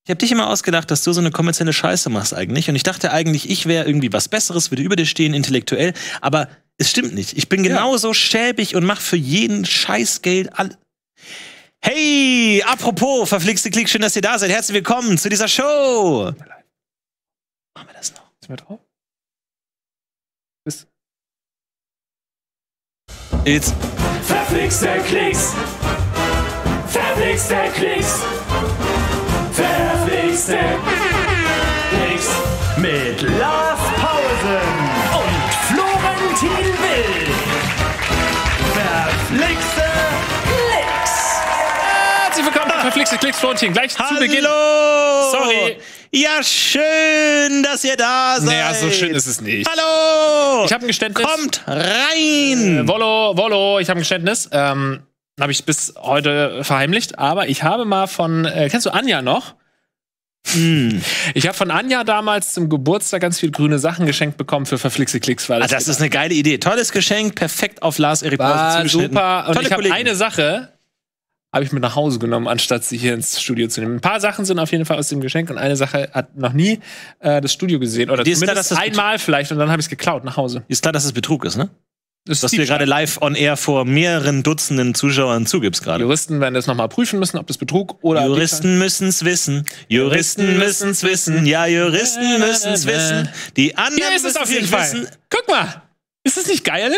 Ich habe dich immer ausgedacht, dass du so eine kommerzielle Scheiße machst eigentlich. Und ich dachte eigentlich, ich wäre irgendwie was Besseres, würde über dir stehen, intellektuell. Aber es stimmt nicht. Ich bin genauso schäbig und mache für jeden Scheiß Geld all. Hey, apropos, verflixte Klick, schön, dass ihr da seid. Herzlich willkommen zu dieser Show. Machen wir das noch? Sind wir drauf? Jetzt. Verflixte Klicks. Verflixte Klicks. Verflixte Klicks. Mit Lars Pausen und Florentin Will. Verflixte Klicks. Herzlich willkommen zu Verflixte Klicks, Florentin. Gleich zu Beginn. Sorry. Ja, schön, dass ihr da seid. Naja, so schön ist es nicht. Hallo. Ich habe ein Geständnis. Kommt rein. Wollo, ich habe ein Geständnis. Habe ich bis heute verheimlicht. Aber ich habe mal von, kennst du Anja noch? Ich habe von Anja damals zum Geburtstag ganz viele grüne Sachen geschenkt bekommen für Verflixte Klicks. Weil Das ist eine geile Idee. Tolles Geschenk, perfekt auf Lars-Erik Pausen zugeschnitten. Super. Und Tolle ich habe Kollegen. eine Sache, habe ich mit nach Hause genommen, anstatt sie hier ins Studio zu nehmen. Ein paar Sachen sind auf jeden Fall aus dem Geschenk und eine Sache hat noch nie das Studio gesehen. Oder Dir ist zumindest klar, dass das einmal vielleicht und dann habe ich es geklaut nach Hause. Ist klar, dass es Betrug ist, ne? Das Dass du dir gerade live on air vor mehreren Dutzenden Zuschauern zugibst gerade. Juristen werden das nochmal prüfen müssen, ob das Betrug oder Juristen müssen's wissen. Juristen müssen's wissen. Ja, Juristen müssen's wissen. Die anderen Hier ist es auf jeden müssen's Fall. wissen. Guck mal. Ist das nicht geil?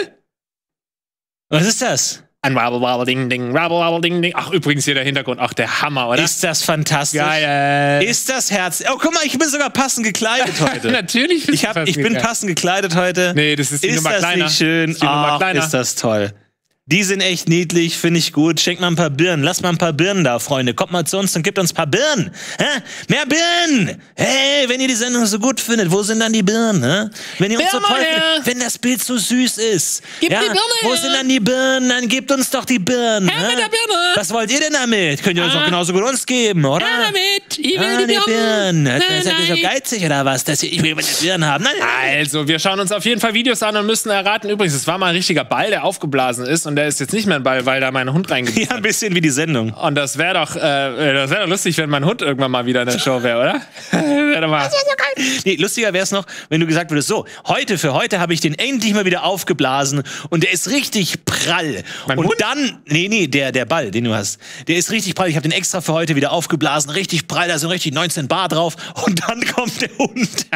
Was ist das? Ein Rabble, Rabble, Ding, Ding, Rabble, Rabble, Ding, Ding. Ach, übrigens hier der Hintergrund. Ach, der Hammer, oder? Ist das fantastisch? Geil. Ist das Herz? Oh, guck mal, ich bin sogar passend gekleidet heute. Natürlich. Ich bin passend gekleidet heute. Nee, das ist die Nummer das kleiner. nicht schön? Das ist die Nummer Ach, kleiner. ist das toll. Die sind echt niedlich, finde ich gut. Schenkt mal ein paar Birnen. Lasst mal ein paar Birnen da, Freunde. Kommt mal zu uns und gebt uns ein paar Birnen. Hä? Mehr Birnen! Hey, wenn ihr die Sendung so gut findet, wo sind dann die Birnen? Hä? Wenn ihr uns so toll findet, wenn das Bild so süß ist. Gib die Birne Wo her. sind dann die Birnen? Dann gebt uns doch die Birnen. Her mit hä? der Birne. Was wollt ihr denn damit? Könnt ihr uns doch genauso gut uns geben, oder? Ja, damit. Ich will die die Birnen. Birnen. Seid ihr so geizig oder was? Dass ich will die Birnen haben. Nein, nein. Also, wir schauen uns auf jeden Fall Videos an und müssen erraten. Übrigens, es war mal ein richtiger Ball, der aufgeblasen ist. Und der ist jetzt nicht mehr ein Ball, weil da mein Hund reingebissen Ja, ein bisschen wie die Sendung. Und das wäre doch lustig, wenn mein Hund irgendwann mal wieder in der Show wäre, oder? Wär doch mal. Nee, lustiger wäre es noch, wenn du gesagt würdest, so, für heute habe ich den endlich mal wieder aufgeblasen und der ist richtig prall. Mein und Hund? dann, der Ball, den du hast, der ist richtig prall. Ich habe den extra für heute wieder aufgeblasen, richtig prall, da sind richtig 19 Bar drauf und dann kommt der Hund.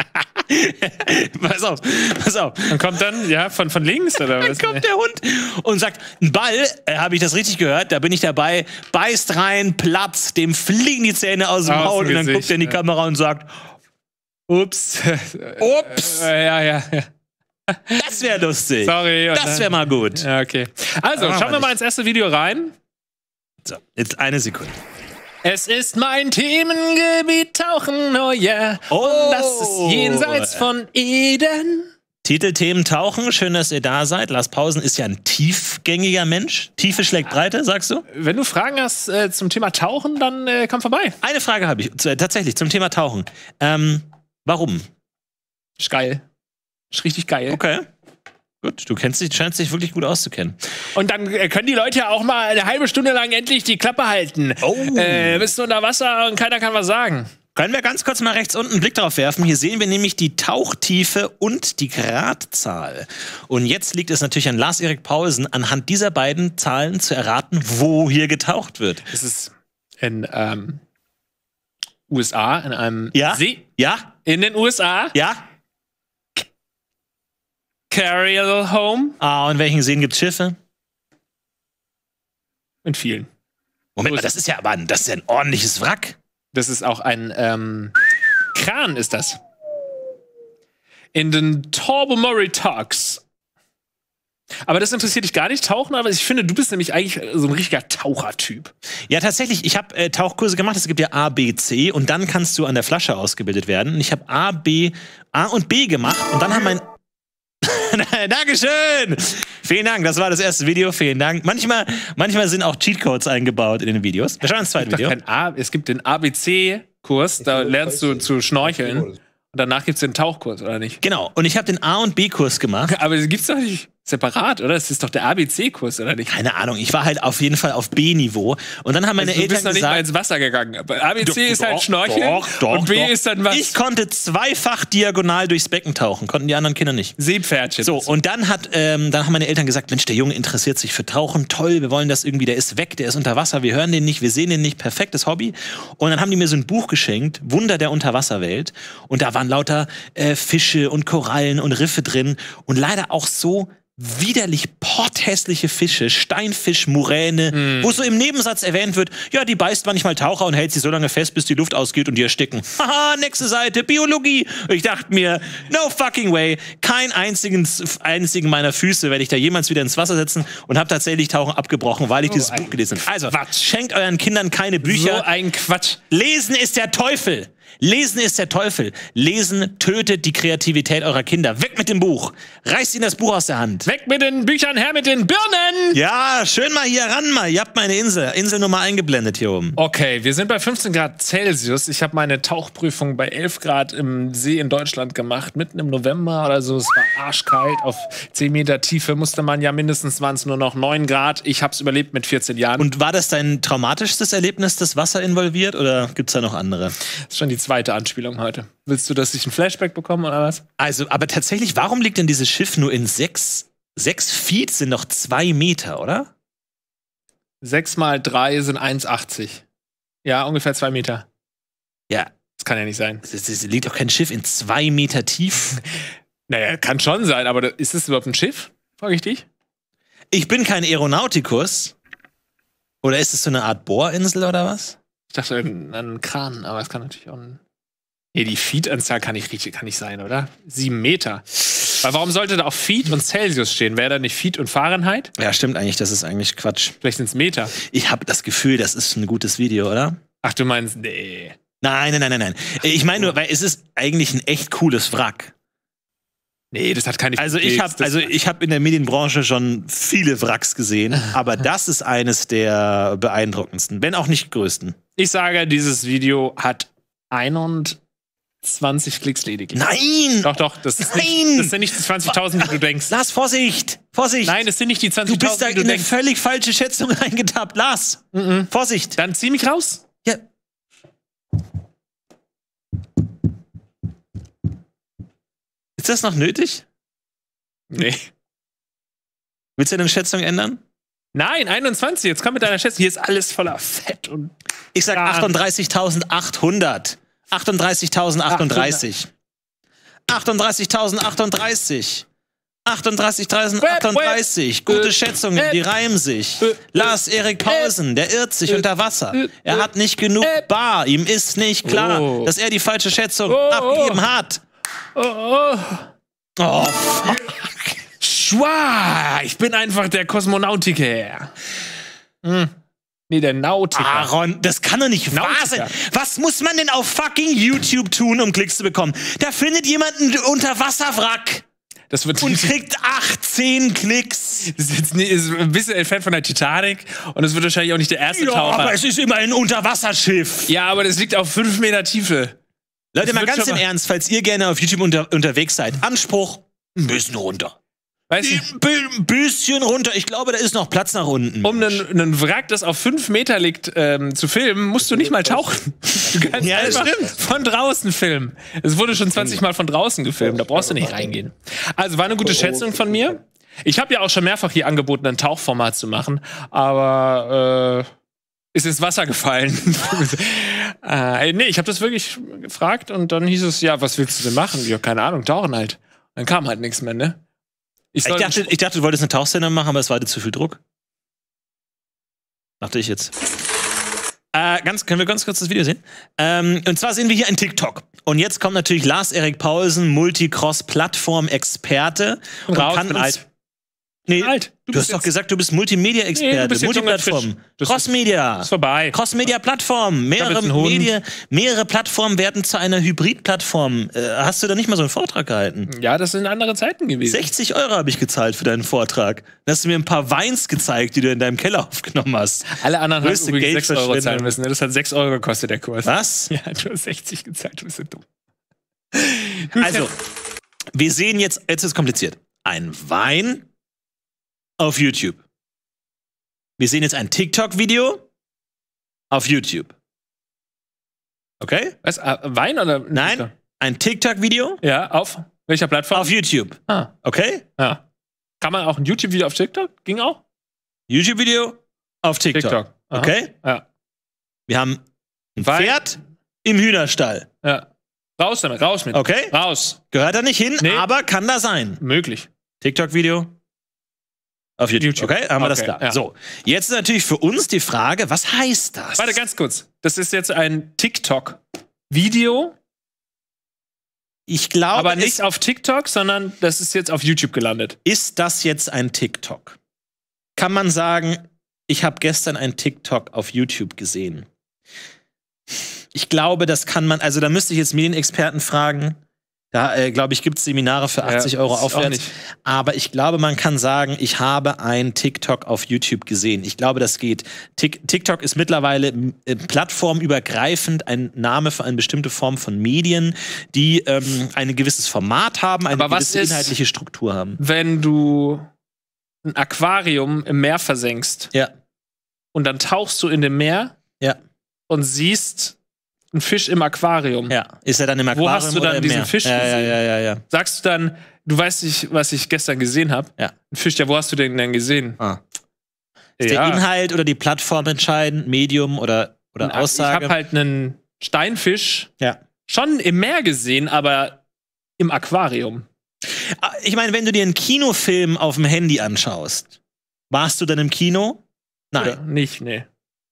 Pass auf. Und kommt dann, ja, von links oder was? Dann kommt der Hund und sagt, ein Ball, habe ich das richtig gehört, da bin ich dabei, beißt rein, platzt, dem fliegen die Zähne aus dem Aus Maul dem und dann Gesicht, guckt er in die ja. Kamera und sagt, Ups. ups, Ja. das wäre lustig. Sorry. Und Das dann- wäre mal gut. Ja, okay. Also, Aber schauen wir nicht. mal ins erste Video rein. So, jetzt eine Sekunde. Es ist mein Themengebiet Tauchen, oh yeah. Und das ist jenseits von Eden. Titelthemen tauchen, schön, dass ihr da seid. Lars Pausen ist ja ein tiefgängiger Mensch. Tiefe schlägt Breite, sagst du? Wenn du Fragen hast zum Thema Tauchen, dann komm vorbei. Eine Frage habe ich, tatsächlich, zum Thema Tauchen. Warum? Ist geil. Ist richtig geil. Okay. Gut, scheinst dich wirklich gut auszukennen. Und dann können die Leute ja auch mal eine halbe Stunde lang endlich die Klappe halten. Oh. Bist du unter Wasser und keiner kann was sagen. Können wir ganz kurz mal rechts unten einen Blick drauf werfen? Hier sehen wir nämlich die Tauchtiefe und die Gradzahl. Und jetzt liegt es natürlich an Lars-Erik Pausen, anhand dieser beiden Zahlen zu erraten, wo hier getaucht wird. Es ist in USA, in einem Ja? See. Ja? In den USA. Ja? Carrier Home. Und in welchen Seen gibt es Schiffe? In vielen. Moment mal, das ist ja ein ordentliches Wrack. Das ist auch ein Kran, ist das. In den Tobermory Talks. Aber das interessiert dich gar nicht, Tauchen, aber ich finde, du bist nämlich eigentlich so ein richtiger Tauchertyp. Ja, tatsächlich. Ich habe Tauchkurse gemacht. Es gibt ja A, B, C. Und dann kannst du an der Flasche ausgebildet werden. Und ich habe A und B gemacht. Und dann haben mein... Dankeschön! Vielen Dank, das war das erste Video. Vielen Dank. Manchmal sind auch Cheatcodes eingebaut in den Videos. Wir schauen ins zweite Video. Es gibt den ABC-Kurs, da lernst du zu schnorcheln. Und danach gibt es den Tauchkurs, oder nicht? Genau. Und ich habe den A- und B-Kurs gemacht. Aber das gibt's doch nicht. separat, oder? Das ist doch der ABC-Kurs, oder nicht? Keine Ahnung, ich war halt auf jeden Fall auf B-Niveau. Und dann haben meine Du Eltern bist noch nicht mal gesagt, ins Wasser gegangen. Aber ABC ist halt Schnorcheln doch, und B ist dann was? ich konnte zweifach diagonal durchs Becken tauchen, konnten die anderen Kinder nicht. Seepferdchen. So, und dann haben meine Eltern gesagt, Mensch, der Junge interessiert sich für Tauchen, toll, wir wollen das irgendwie, der ist weg, der ist unter Wasser, wir hören den nicht, wir sehen den nicht, perfektes Hobby. Und dann haben die mir so ein Buch geschenkt, Wunder der Unterwasserwelt. Und da waren lauter Fische und Korallen und Riffe drin und leider auch so widerlich potthässliche Fische, Steinfisch, Muräne, wo so im Nebensatz erwähnt wird, ja, die beißt manchmal Taucher und hält sie so lange fest, bis die Luft ausgeht und die ersticken. Haha, nächste Seite, Biologie. Und ich dachte mir, no fucking way, keinen einzigen meiner Füße werde ich da jemals wieder ins Wasser setzen und habe tatsächlich Tauchen abgebrochen, weil ich dieses Buch gelesen habe. Also, schenkt euren Kindern keine Bücher. So ein Quatsch. Lesen ist der Teufel. Lesen ist der Teufel. Lesen tötet die Kreativität eurer Kinder. Weg mit dem Buch. Reißt ihnen das Buch aus der Hand. Weg mit den Büchern, her mit den Birnen! Ja, schön mal hier ran mal. Ihr habt meine Inselnummer eingeblendet hier oben. Okay, wir sind bei 15 Grad Celsius. Ich habe meine Tauchprüfung bei 11 Grad im See in Deutschland gemacht, mitten im November oder so. Es war arschkalt. Auf 10 Meter Tiefe musste man ja mindestens, waren es nur noch 9 Grad. Ich habe es überlebt mit 14 Jahren. Und war das dein traumatischstes Erlebnis, das Wasser involviert, oder gibt's da noch andere? Das ist schon die zweite Anspielung heute. Willst du, dass ich ein Flashback bekomme oder was? Also, aber tatsächlich, warum liegt denn dieses Schiff nur in 6 Feet, sind doch 2 Meter, oder? 6 mal 3 sind 1,80. Ja, ungefähr 2 Meter. Ja. Das kann ja nicht sein. Es liegt doch kein Schiff in 2 Meter tief. Naja, kann schon sein, aber ist das überhaupt ein Schiff? Frage ich dich. Ich bin kein Aeronautikus. Oder ist es so eine Art Bohrinsel oder was? Ich dachte an einen Kran, aber es kann natürlich auch ein. Nee, die Feet-Anzahl kann nicht sein, oder? 7 Meter. Weil warum sollte da auf Feet und Celsius stehen? Wäre da nicht Feet und Fahrenheit? Ja, stimmt eigentlich, das ist eigentlich Quatsch. Vielleicht sind es Meter. Ich habe das Gefühl, das ist ein gutes Video, oder? Ach, du meinst, nee. Nein. Ich meine nur, weil es ist eigentlich ein echt cooles Wrack. Nee, das hat keine. Also ich habe in der Medienbranche schon viele Wracks gesehen, aber das ist eines der beeindruckendsten, wenn auch nicht größten. Ich sage, dieses Video hat 21 Klicks lediglich. Nein! Doch, das sind nicht die 20.000, die du denkst. Lars, Vorsicht! Nein, das sind nicht die 20.000, du bist da die du in eine denkst. völlig falsche Schätzung reingetappt. Lars, Vorsicht! Dann zieh mich raus. Ja. Ist das noch nötig? Nee. Willst du deine Schätzung ändern? Nein, 21. Jetzt komm mit deiner Schätzung. Hier ist alles voller Fett und. Ich sag 38.800. 38.038. 38.038. 38.038. Gute Schätzungen, die reimen sich. Lars Erik Pausen, der irrt sich unter Wasser. Er hat nicht genug Bar. Ihm ist nicht klar, dass er die falsche Schätzung abgegeben hat. Oh, fuck. Schwa! Ich bin einfach der Kosmonautiker. Nee, der Nautiker. Aaron, das kann doch nicht wahr sein. Was muss man denn auf fucking YouTube tun, um Klicks zu bekommen? Da findet jemand einen Unterwasserwrack. Das wird und kriegt 18 Klicks. Das ist ein bisschen entfernt von der Titanic und es wird wahrscheinlich auch nicht der erste Taucher. Aber es ist immer ein Unterwasserschiff. Ja, aber das liegt auf 5 Meter Tiefe. Leute, mal ganz im Ernst, falls ihr gerne auf YouTube unterwegs seid, Anspruch, ein bisschen runter. Weißt du? Ein bisschen runter. Ich glaube, da ist noch Platz nach unten. Um einen Wrack, das auf 5 Meter liegt, zu filmen, musst du nicht mal tauchen. Du kannst einfach von draußen filmen. Es wurde schon 20 Mal von draußen gefilmt. Da brauchst du nicht reingehen. Also war eine gute Schätzung von mir. Ich habe ja auch schon mehrfach hier angeboten, ein Tauchformat zu machen. Aber ist ins Wasser gefallen. Nee, ich habe das wirklich gefragt und dann hieß es, ja, was willst du denn machen? Ja, keine Ahnung, tauchen halt. Dann kam halt nichts mehr, ne? Ich dachte, du wolltest eine Tauchsendung machen, aber es war dir zu viel Druck. Dachte ich jetzt. Können wir ganz kurz das Video sehen? Und zwar sehen wir hier ein TikTok. Und jetzt kommt natürlich Lars Erik Pausen, Multicross-Plattform-Experte. Und kann uns. Nee, alt. Du hast doch gesagt, du bist Multimedia-Experte. Nee, Multiplattform. Crossmedia. Ist vorbei. Crossmedia-Plattform. Mehrere Plattformen werden zu einer Hybrid-Plattform. Hast du da nicht mal so einen Vortrag gehalten? Ja, das sind andere Zeiten gewesen. 60 € habe ich gezahlt für deinen Vortrag. Dann hast du mir ein paar Weins gezeigt, die du in deinem Keller aufgenommen hast. Alle anderen haben übrigens 6 € zahlen müssen. Das hat 6 € gekostet, der Kurs. Was? Ja, du hast 60 gezahlt. Du bist so dumm. Also, wir sehen jetzt ist es kompliziert. Ein Wein auf YouTube. Wir sehen jetzt ein TikTok-Video auf YouTube. Okay? Was, Wein oder? Nein, ein TikTok-Video Ja, auf welcher Plattform? auf YouTube. Ah, Okay? ja. Kann man auch ein YouTube-Video auf TikTok? Ging auch? YouTube-Video auf TikTok. Aha. Okay? Ja. Wir haben ein Wein. Pferd im Hühnerstall. Ja. Raus damit, raus mit. Okay? Raus. Gehört da nicht hin, Nee. aber kann da sein. Möglich. TikTok-Video auf YouTube. YouTube. Okay, haben wir das Okay, klar. ja. So, jetzt ist natürlich für uns die Frage, was heißt das? Warte, ganz kurz. Das ist jetzt ein TikTok-Video, Ich glaube, aber nicht auf TikTok, sondern das ist jetzt auf YouTube gelandet. ist das jetzt ein TikTok? Kann man sagen, ich habe gestern ein TikTok auf YouTube gesehen? Ich glaube, das kann man, also da müsste ich jetzt Medienexperten fragen. Da, glaube ich, gibt es Seminare für 80 Euro ist auch aufwärts. nicht. Aber ich glaube, man kann sagen, ich habe ein TikTok auf YouTube gesehen. Ich glaube, das geht. TikTok ist mittlerweile plattformübergreifend ein Name für eine bestimmte Form von Medien, die ein gewisses Format haben, eine Aber was gewisse ist- inhaltliche Struktur haben. Wenn du ein Aquarium im Meer versenkst Ja, und dann tauchst du in dem Meer ja, und siehst einen Fisch im Aquarium. ja. Ist er dann im Aquarium hast du oder dann im diesen Meer? Fisch ja, gesehen? ja. Sagst du dann, du weißt nicht, was ich gestern gesehen habe? Ja. Ein Fisch, ja, wo hast du den denn gesehen? Ah. Ist der Inhalt oder die Plattform entscheidend, Medium oder Aussage? Ich habe halt einen Steinfisch Ja. schon im Meer gesehen, aber im Aquarium. Ich meine, wenn du dir einen Kinofilm auf dem Handy anschaust, warst du dann im Kino? Nein. Oder nicht, nee.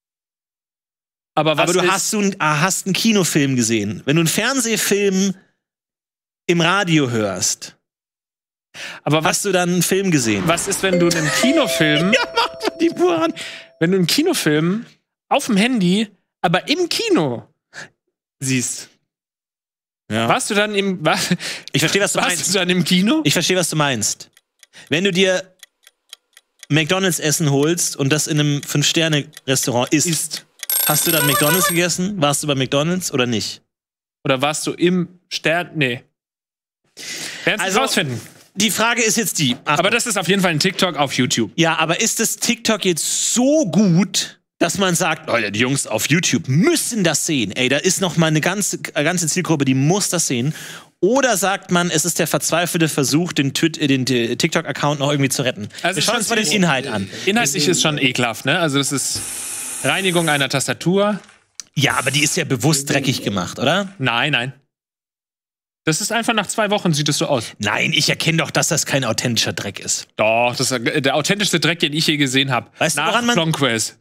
Aber was Aber du ist, hast einen Kinofilm gesehen. Wenn du einen Fernsehfilm im Radio hörst, aber hast du dann einen Film gesehen? was ist, wenn du einen Kinofilm, Die Buran. wenn du einen Kinofilm auf dem Handy, aber im Kino siehst? Ja. Warst du dann im, Ich verstehe, was du warst meinst. du dann im Kino? Ich verstehe, was du meinst. Wenn du dir McDonald's-Essen holst und das in einem 5-Sterne-Restaurant isst, hast du dann McDonald's gegessen? Warst du bei McDonald's oder nicht? Oder warst du im Stern? Nee. Werden Also- Sie rausfinden. Die Frage ist jetzt die. Aber das ist auf jeden Fall ein TikTok auf YouTube. Ja, aber ist das TikTok jetzt so gut, dass man sagt, Leute, die Jungs auf YouTube müssen das sehen? Ey, da ist noch mal eine ganze Zielgruppe, die muss das sehen. Oder sagt man, es ist der verzweifelte Versuch, den TikTok-Account noch irgendwie zu retten? Also Wir schauen uns mal den Inhalt an. Inhaltlich ist schon ekelhaft, ne? Also das ist Reinigung einer Tastatur. Ja, aber die ist ja bewusst dreckig gemacht, oder? Nein, nein. Das ist einfach nach 2 Wochen sieht es so aus. Nein, ich erkenne doch, dass das kein authentischer Dreck ist. Doch, das ist der authentischste Dreck, den ich je gesehen habe. Weißt du, Nach woran man- Flonquist.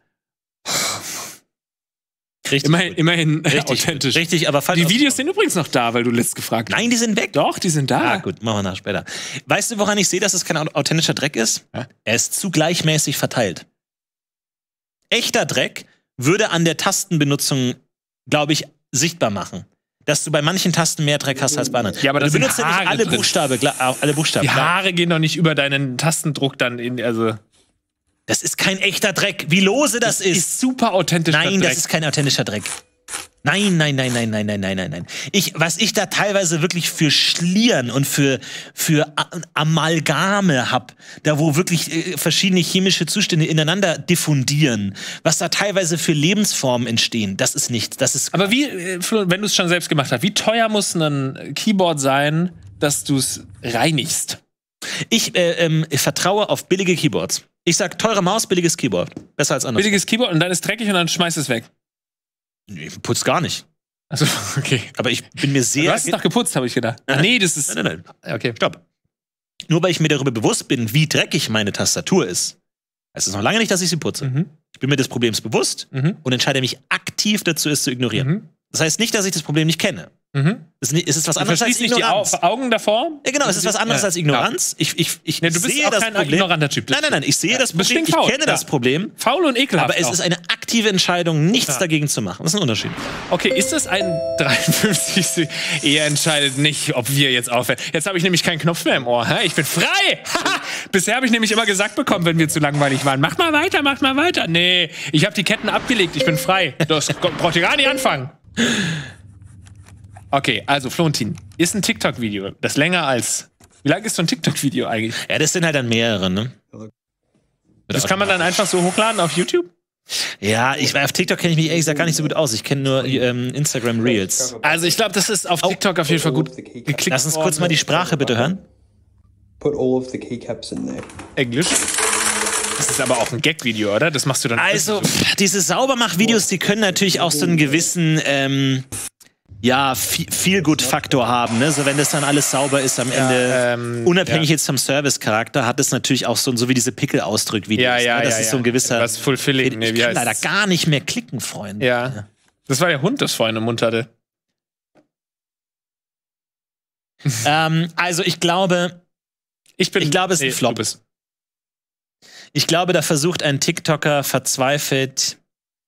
Richtig. Immerhin Richtig, authentisch. richtig, aber falsch. Die Videos sind übrigens noch da, weil du letzt gefragt hast. Nein, die sind weg. Doch, die sind da. Ah, gut, machen wir nach später. Weißt du, woran ich sehe, dass es kein authentischer Dreck ist? Ja. Er ist zu gleichmäßig verteilt. Echter Dreck würde an der Tastenbenutzung, glaube ich, sichtbar machen. Dass du bei manchen Tasten mehr Dreck hast als bei anderen. Ja, aber da du sind benutzt ja nicht Haare alle drin. Buchstaben. Alle Buchstaben. Die klar. Haare gehen doch nicht über deinen Tastendruck dann in. Also, Das ist kein echter Dreck. Wie lose das ist. super authentisch. Nein, der das ist kein authentischer Dreck. Nein. Was ich da teilweise wirklich für Schlieren und für Amalgame hab, da wo wirklich verschiedene chemische Zustände ineinander diffundieren, was da teilweise für Lebensformen entstehen, das ist nichts. Das ist Aber wie, Flo, wenn du es schon selbst gemacht hast, wie teuer muss ein Keyboard sein, dass du es reinigst? ich vertraue auf billige Keyboards. Ich sag teure Maus, billiges Keyboard. Besser als anders. Billiges Keyboard und dann ist dreckig und dann schmeißt es weg. Nee, putz gar nicht. Also, okay. Aber ich bin mir Du sehr. hast es doch geputzt, habe ich gedacht. Nein, Nee, das ist. Nein. Okay. Stopp. Nur weil ich mir darüber bewusst bin, wie dreckig meine Tastatur ist, heißt es noch lange nicht, dass ich sie putze. Mhm. Ich bin mir des Problems bewusst Mhm. und entscheide mich aktiv dazu, es zu ignorieren. Mhm. Das heißt nicht, dass ich das Problem nicht kenne. Mhm. Es ist was Du anderes als verschließt nicht die Ignoranz. Augen davor? Ja, genau, es ist was anderes Ja, als Ignoranz. Ich Ja, du bist sehe auch das kein Problem. ignoranter Typ. Nein, ich sehe das bist Problem. Ich stinkfaul, kenne ja. das Problem. Faul und ekelhaft. Aber es auch. ist eine aktive Entscheidung, nichts Ja. dagegen zu machen. Das ist ein Unterschied. Okay, ist das ein 53. Ihr entscheidet nicht, ob wir jetzt aufhören. Jetzt habe ich nämlich keinen Knopf mehr im Ohr. Hä? Ich bin frei! Bisher habe ich nämlich immer gesagt bekommen, wenn wir zu langweilig waren. Mach mal weiter. Nee, ich habe die Ketten abgelegt. Ich bin frei. Das braucht ihr gar nicht anfangen. Okay, also Florentin, ist ein TikTok-Video, das länger als... Wie lang ist so ein TikTok-Video eigentlich? Ja, das sind halt dann mehrere, ne? Das kann man dann einfach so hochladen auf YouTube? Ja, auf TikTok kenne ich mich ehrlich gesagt gar nicht so gut aus. Ich kenne nur Instagram Reels. Also ich glaube, das ist auf TikTok auf jeden Fall gut geklickt. Lass uns kurz mal die Sprache bitte hören. Put all of the keycaps in there. Englisch. Das ist aber auch ein Gag-Video, oder? Das machst du dann. Also, diese Saubermach-Videos, die können natürlich auch so einen gewissen Feel-Good-Faktor haben, ne? So, wenn das dann alles sauber ist am Ende, unabhängig jetzt vom Service-Charakter, hat es natürlich auch so wie diese Pickel-Ausdrück-Videos. Das ist so ein gewisser. Was fulfilling. Ich kann leider gar nicht mehr klicken, Freunde. Ja. Das war der Hund, das vorhin im Mund hatte. Also, ich glaube, es ist ein Flop. Ich glaube, da versucht ein TikToker verzweifelt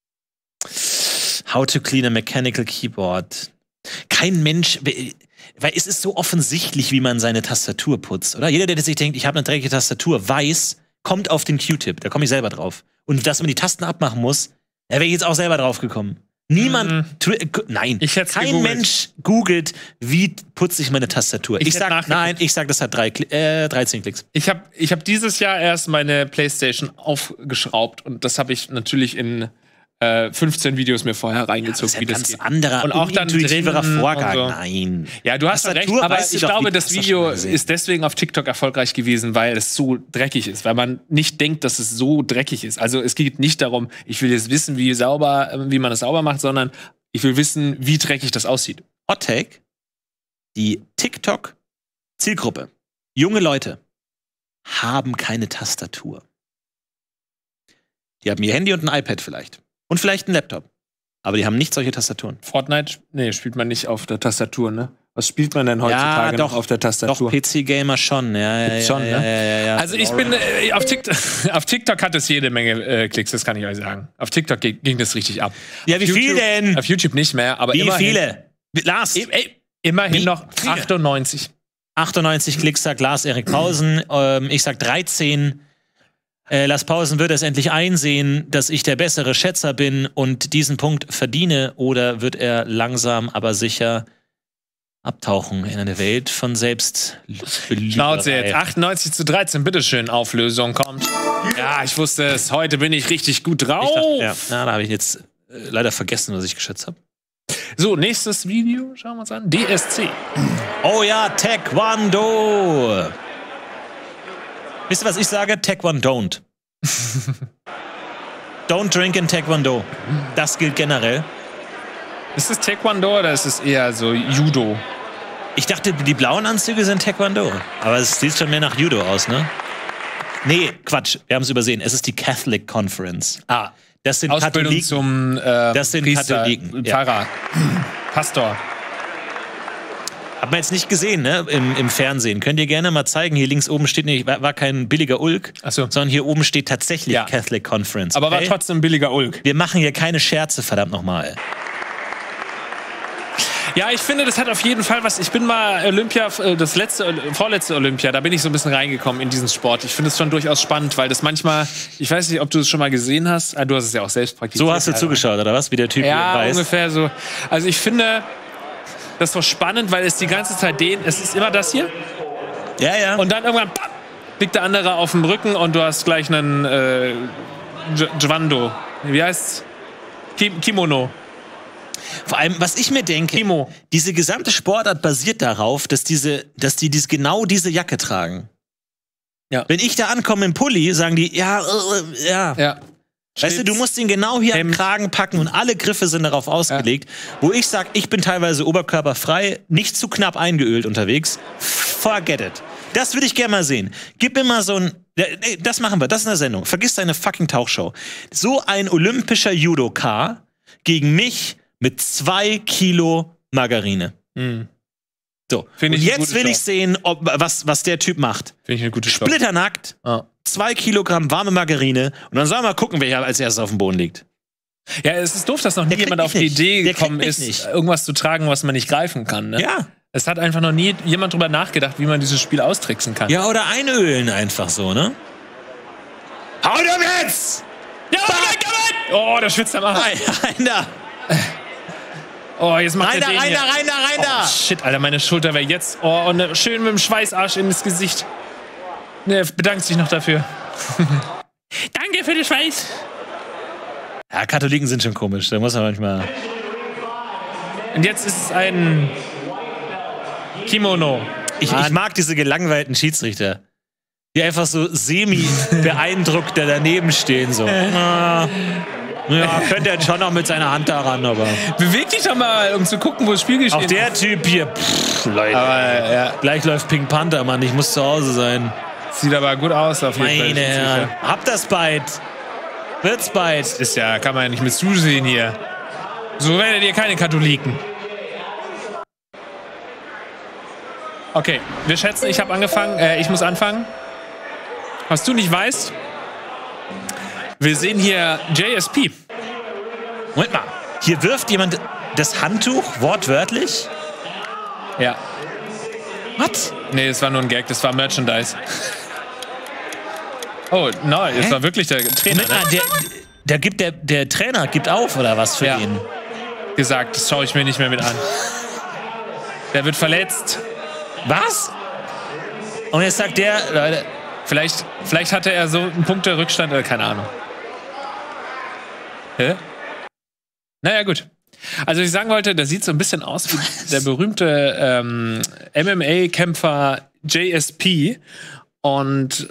How to clean a mechanical keyboard. Kein Mensch, weil es ist so offensichtlich, wie man seine Tastatur putzt, oder? Jeder, der sich denkt, ich habe eine dreckige Tastatur, weiß, kommt auf den Q-Tip. Da komme ich selber drauf. Und dass man die Tasten abmachen muss, da wäre ich jetzt auch selber drauf gekommen. Niemand, nein, kein Mensch googelt, wie putze ich meine Tastatur. Ich sag, das hat 13 Klicks. Ich hab dieses Jahr erst meine PlayStation aufgeschraubt und das habe ich natürlich in 15 Videos mir vorher reingezogen, wie das geht. Anderer und auch dann intuitiverer Vorgang. So. Nein. Ja, du hast recht, aber ich glaube, das Video ist deswegen auf TikTok erfolgreich gewesen, weil es so dreckig ist, weil man nicht denkt, dass es so dreckig ist. Also es geht nicht darum, ich will jetzt wissen, wie man es sauber macht, sondern ich will wissen, wie dreckig das aussieht. Hot Take: Die TikTok-Zielgruppe, junge Leute, haben keine Tastatur. Die haben ihr Handy und ein iPad vielleicht. Und vielleicht ein Laptop. Aber die haben nicht solche Tastaturen. Fortnite? Nee, spielt man nicht auf der Tastatur, ne? Was spielt man denn heutzutage noch auf der Tastatur? Doch, PC-Gamer schon. Ja, schon, ne? Ja. Also ich bin, auf TikTok hat es jede Menge Klicks, das kann ich euch sagen. Auf TikTok ging das richtig ab. Ja, wie viel denn? Auf YouTube nicht mehr, aber wie immerhin. Viele? Lars? Immerhin noch 98. 98 Klicks, sagt Lars Erik Pausen. Ich sag 13. Lars Pausen wird es endlich einsehen, dass ich der bessere Schätzer bin und diesen Punkt verdiene, oder wird er langsam, aber sicher abtauchen in eine Welt von Selbstbelügerei? Schnauze jetzt, 98:13, bitteschön, Auflösung kommt. Ja, ich wusste es, heute bin ich richtig gut drauf. Da habe ich jetzt leider vergessen, was ich geschätzt habe. So, nächstes Video, schauen wir uns an. DSC. Oh ja, Taekwondo. Wisst ihr, was ich sage? Taekwondo don't. Don't drink in Taekwondo. Das gilt generell. Ist es Taekwondo oder ist es eher so Judo? Ich dachte, die blauen Anzüge sind Taekwondo. Aber es sieht schon mehr nach Judo aus, ne? Nee, Quatsch. Wir haben es übersehen. Es ist die Catholic Conference. Das sind Ausbildung Katholiken. Zum das sind Priester, Katholiken. Pfarrer, Pastor. Hat man jetzt nicht gesehen, ne? Im Fernsehen. Könnt ihr gerne mal zeigen. Hier links oben steht nicht, war kein billiger Ulk, sondern hier oben steht tatsächlich Catholic Conference. Aber war trotzdem billiger Ulk. Wir machen hier keine Scherze, verdammt nochmal. Ja, ich finde, das hat auf jeden Fall was. Ich bin mal Olympia, vorletzte Olympia, da bin ich so ein bisschen reingekommen in diesen Sport. Ich finde es schon durchaus spannend, weil das manchmal, ich weiß nicht, ob du es schon mal gesehen hast. Du hast es ja auch selbst praktiziert. So hast du zugeschaut, oder was? Wie der Typ hier weiß. Ja, ungefähr so. Also ich finde das so spannend, weil es die ganze Zeit es ist immer das hier. Ja. Und dann irgendwann liegt der andere auf dem Rücken und du hast gleich einen Jwando. Wie heißt's? Kimono. Vor allem, was ich mir denke, diese gesamte Sportart basiert darauf, dass die genau diese Jacke tragen. Ja. Wenn ich da ankomme im Pulli, sagen die, ja. Weißt du, du musst ihn genau hier am Kragen packen und alle Griffe sind darauf ausgelegt. Wo ich sage, ich bin teilweise oberkörperfrei, nicht zu knapp eingeölt unterwegs. Forget it. Das würde ich gerne mal sehen. Gib mir mal so ein... Das machen wir, das ist eine Sendung. Vergiss deine fucking Tauchshow. So ein olympischer Judoka gegen mich mit 2 Kilo Margarine. So, und jetzt will ich sehen, was der Typ macht. Finde ich eine gute Show. Splitternackt, 2 Kilogramm warme Margarine und dann sollen wir mal gucken, wer als erstes auf dem Boden liegt. Ja, es ist doof, dass noch nie jemand auf die Idee gekommen ist, irgendwas zu tragen, was man nicht greifen kann. Ne? Ja. Es hat einfach noch nie jemand drüber nachgedacht, wie man dieses Spiel austricksen kann. Ja, oder einölen einfach so, ne? Hau doch jetzt! Ja, oh, der schwitzt am Arsch. Rein da! Oh, jetzt macht rein da, rein da! Oh, shit, Alter, meine Schulter wäre jetzt... Oh, und schön mit dem Schweißarsch ins Gesicht. Ne, bedankt sich noch dafür. Danke für den Schweiß. Ja, Katholiken sind schon komisch. Da muss man manchmal. Und jetzt ist es ein Kimono. Ich mag diese gelangweilten Schiedsrichter, die einfach so semi-beeindruckt da daneben stehen. So. Ja, könnte er schon noch mit seiner Hand daran, aber. Beweg dich doch mal, um zu gucken, wo das Spiel geschehen Auch der Typ hier, Leute. Aber, ja. Gleich läuft Pink Panther, Mann. Ich muss zu Hause sein. Sieht aber gut aus auf jeden Fall. Meine Herren. Habt das bald. Wird's bald. Ist ja, kann man ja nicht mit zusehen hier. So werdet ihr keine Katholiken. Okay, wir schätzen, ich habe angefangen. Ich muss anfangen. Was du nicht weißt, wir sehen hier JSP. Moment mal. Hier wirft jemand das Handtuch wortwörtlich? Ja. Was? Nee, es war nur ein Gag, das war Merchandise. Oh, nein, es war wirklich der Trainer. Moment mal, der Trainer gibt auf, oder was für ihn? Gesagt, das schaue ich mir nicht mehr mit an. Der wird verletzt. Was? Und jetzt sagt der, Leute, vielleicht hatte er so einen Punkte-Rückstand oder keine Ahnung. Hä? Naja, gut. Also, ich sagen wollte, der sieht so ein bisschen aus wie der berühmte MMA-Kämpfer JSP. Und,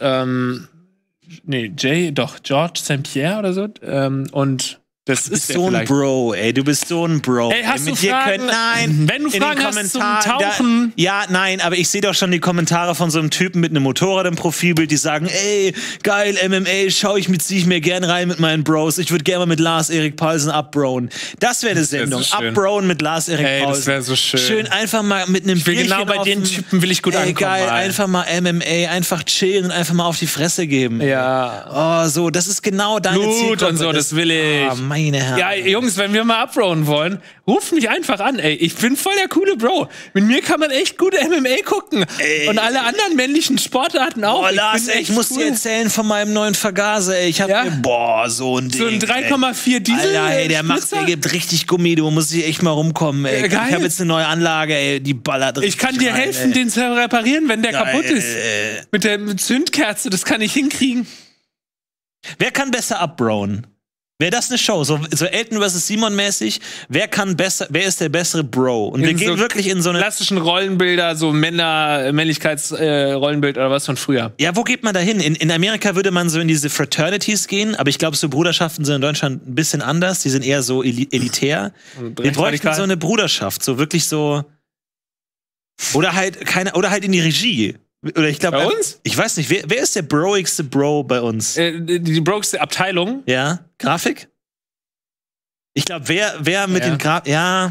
George St. Pierre oder so. Und das ist so ein Bro, ey. Du bist so ein Bro. Ey, hast ey, du Fragen? Nein. Wenn du Fragen hast zum Tauchen. Nein, aber ich sehe doch schon die Kommentare von so einem Typen mit einem Motorrad im Profilbild, die sagen, ey, geil, MMA, zieh ich mir gern rein mit meinen Bros. Ich würde gerne mal mit Lars-Erik Paulsen abbrowen. Das wäre eine Sendung. So abbrowen mit Lars-Erik Paulsen. Das wäre so schön. Schön einfach mal mit einem Bierchen genau bei den Typen will ich gut ankommen. Geil, mal. einfach mal MMA, einfach chillen und einfach mal auf die Fresse geben. Ja. Oh, so, das ist genau deine Zielgruppe. Blut und so, das will ich. Oh, meine Herren. Ja, Jungs, wenn wir mal abrowen wollen, ruft mich einfach an, ey. Ich bin voll der coole Bro. Mit mir kann man echt gute MMA gucken. Ey. Und alle anderen männlichen Sportarten auch. Boah, Lars, ich muss dir erzählen von meinem neuen Vergaser, ey. Ich hab so ein Ding. So ein 3,4 Diesel. Alter, ey, der gibt richtig Gummi, du musst hier echt mal rumkommen, ey. Geil. Ich hab jetzt eine neue Anlage, ey, die ballert richtig. Ich kann dir helfen, den zu reparieren, wenn der kaputt ist. Mit der Zündkerze, das kann ich hinkriegen. Wer kann besser abbrowen? Wäre das eine Show, so Elton vs. Simon mäßig, wer ist der bessere Bro? Und wir gehen so wirklich in so eine klassischen Rollenbilder, so Männlichkeitsrollenbild oder was von früher. Ja, wo geht man da hin? In Amerika würde man so in diese Fraternities gehen, aber ich glaube, so Bruderschaften sind in Deutschland ein bisschen anders, die sind eher so elitär. Wir bräuchten so eine Bruderschaft, so wirklich so oder halt in die Regie. Oder ich glaube, bei uns? Ich weiß nicht, wer ist der broigste Bro bei uns? Die broigste Abteilung? Ja, Grafik? Ich glaube, wer mit den Grafik, ja.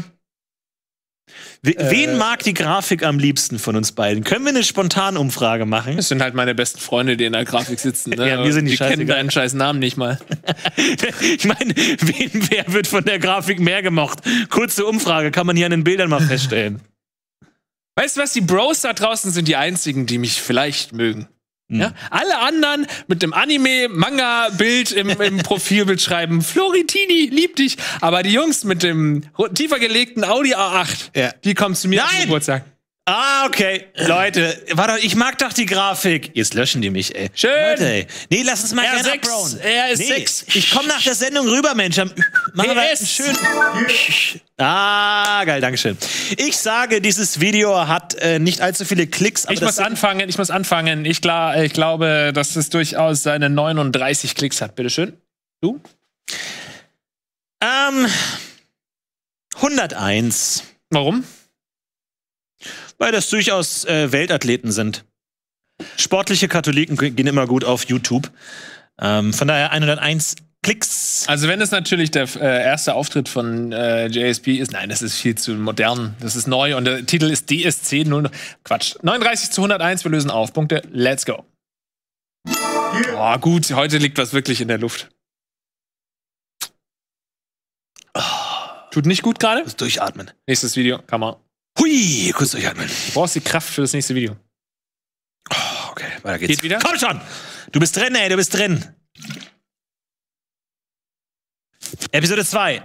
Wen mag die Grafik am liebsten von uns beiden? Können wir eine spontane Umfrage machen? Das sind halt meine besten Freunde, die in der Grafik sitzen. Ne? Ja, wir sind die kennen deinen scheiß Namen nicht mal. Ich meine, wer wird von der Grafik mehr gemocht? Kurze Umfrage, kann man hier an den Bildern mal feststellen. Weißt du was, die Bros da draußen sind die einzigen, die mich vielleicht mögen. Ja? Alle anderen mit dem Anime-Manga-Bild im Profilbild schreiben, Floritini, lieb dich. Aber die Jungs mit dem tiefer gelegten Audi A8, die kommen zu mir zum Geburtstag. Ah, okay. Leute, warte, ich mag doch die Grafik. Jetzt löschen die mich, ey. Schön. Leute, ey. Nee, lass uns mal gerne abbauen. Er ist 6. Ich komme nach der Sendung rüber, Mensch. Machen wir einen schön. Ah, geil, dankeschön. Ich sage, dieses Video hat nicht allzu viele Klicks. Aber Ich muss anfangen. Ich glaube, dass es durchaus seine 39 Klicks hat. Bitteschön. Du? 101. Warum? Weil das durchaus Weltathleten sind. Sportliche Katholiken gehen immer gut auf YouTube. Von daher 101 Klicks. Also wenn es natürlich der erste Auftritt von JSP ist, nein, das ist viel zu modern. Das ist neu und der Titel ist DSC 0. Quatsch. 39 zu 101, wir lösen auf. Punkte, let's go. Oh, gut, heute liegt was wirklich in der Luft. Tut nicht gut gerade? Durchatmen. Nächstes Video, kann man. Hui, kurz durchatmen. Du brauchst die Kraft für das nächste Video. Oh, okay, weiter geht's. Geht wieder? Komm schon! Du bist drin, ey, du bist drin. Episode 2.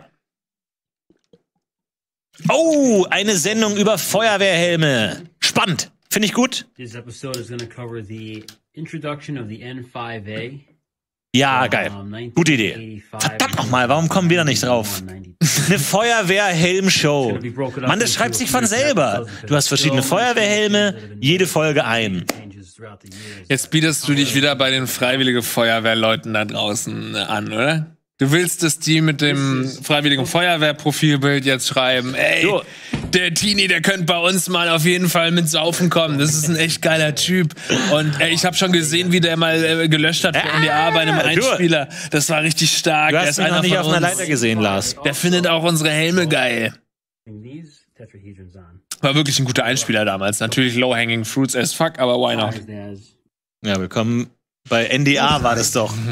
Oh, eine Sendung über Feuerwehrhelme. Spannend. Finde ich gut. This episode is going to cover the introduction of the N5A Ja, geil. Gute Idee. Verdammt nochmal, warum kommen wir da nicht drauf? Eine Feuerwehrhelm-Show. Mann, das schreibt sich von selber. Du hast verschiedene Feuerwehrhelme, jede Folge ein. Jetzt bietest du dich wieder bei den freiwilligen Feuerwehrleuten da draußen an, oder? Du willst, dass die mit dem freiwilligen Feuerwehrprofilbild jetzt schreiben, ey, der Teenie, der könnte bei uns mal auf jeden Fall mit saufen kommen. Das ist ein echt geiler Typ. Und ey, ich habe schon gesehen, wie der mal gelöscht hat für NDA bei einem Einspieler. Das war richtig stark. Du hast mich noch nicht auf einer Leiter gesehen, Lars. Der findet auch unsere Helme geil. War wirklich ein guter Einspieler damals. Natürlich low-hanging fruits as fuck, aber why not? Ja, willkommen bei NDA war das doch.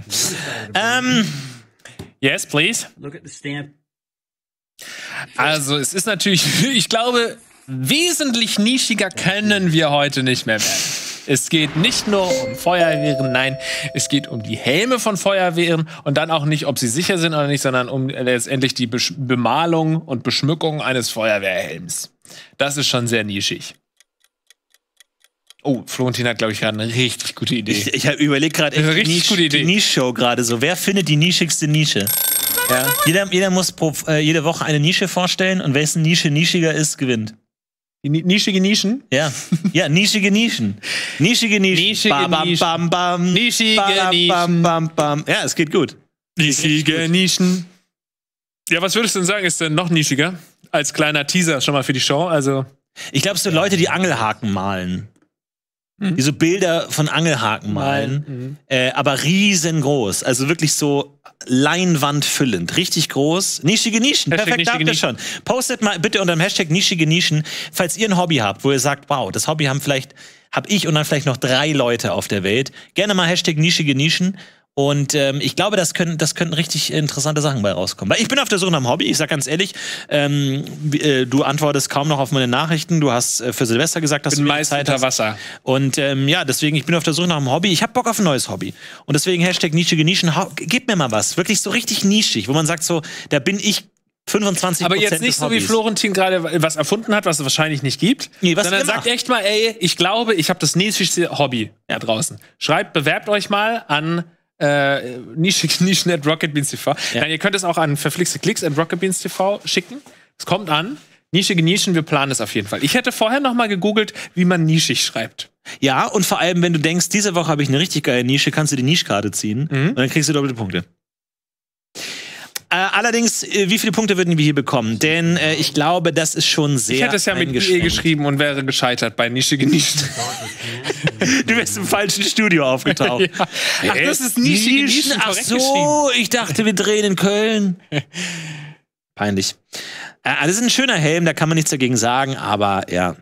Yes, please. Also, es ist natürlich, ich glaube, wesentlich nischiger können wir heute nicht mehr werden. Es geht nicht nur um Feuerwehren, nein, es geht um die Helme von Feuerwehren und dann auch nicht, ob sie sicher sind oder nicht, sondern um letztendlich die Bemalung und Beschmückung eines Feuerwehrhelms. Das ist schon sehr nischig. Oh, Florentin hat, glaube ich, gerade eine richtig gute Idee. Ich überlege gerade echt die Nische-Show gerade so. Wer findet die nischigste Nische? Ja. Jeder muss jede Woche eine Nische vorstellen und wessen Nische nischiger ist, gewinnt. Die nischige Nischen? Ja. Ja, nischige Nischen. Nischige Nischen. Nischige bam, Nischen. bam, bam. Nischige Nischen. Bam, bam, bam. Ja, es geht gut. Nischige Nischen. Ja, was würdest du denn sagen, ist denn noch nischiger? Als kleiner Teaser schon mal für die Show. Also. Ich glaube, so Leute, die Angelhaken malen. Die so Bilder von Angelhaken malen, aber riesengroß. Also wirklich so leinwandfüllend. Richtig groß. Nischige Nischen. Hashtag Perfekt, da habt ihr schon. Postet mal bitte unter dem Hashtag nischige Nischen, falls ihr ein Hobby habt, wo ihr sagt, wow, das Hobby hab ich und dann vielleicht noch 3 Leute auf der Welt. Gerne mal Hashtag nischige Nischen. Und ich glaube, das könnten richtig interessante Sachen bei rauskommen. Weil ich bin auf der Suche nach einem Hobby, ich sag ganz ehrlich, du antwortest kaum noch auf meine Nachrichten, du hast für Silvester gesagt, dass du meist Zeit unter hast. Wasser. Und ja, deswegen, ich bin auf der Suche nach einem Hobby, ich habe Bock auf ein neues Hobby. Und deswegen Hashtag nischige Nischen, gib mir mal was, wirklich so richtig nischig, wo man sagt so, da bin ich 25% aber jetzt nicht so, wie Florentin gerade was erfunden hat, was es wahrscheinlich nicht gibt. Nee, sondern sagt echt mal, ey, ich glaube, ich habe das nischigste Hobby da draußen. Bewerbt euch mal an Nischen@rocketbeans.tv. Ja. Ihr könnt es auch an verflixte Klicks at rocketbeans.tv schicken. Es kommt an. Nischige Nischen, wir planen es auf jeden Fall. Ich hätte vorher noch mal gegoogelt, wie man nischig schreibt. Ja, und vor allem, wenn du denkst, diese Woche habe ich eine richtig geile Nische, kannst du die Nischkarte ziehen und dann kriegst du doppelte Punkte. Allerdings, wie viele Punkte würden wir hier bekommen? Denn ich glaube, das ist schon sehr. Ich hätte es ja mit IE geschrieben und wäre gescheitert bei nischige Nischen. Du wärst im falschen Studio aufgetaucht. Ja. Ach, das ist nischige Nischen. Ach so, ich dachte, wir drehen in Köln. Peinlich. Das ist ein schöner Helm, da kann man nichts dagegen sagen, aber ja.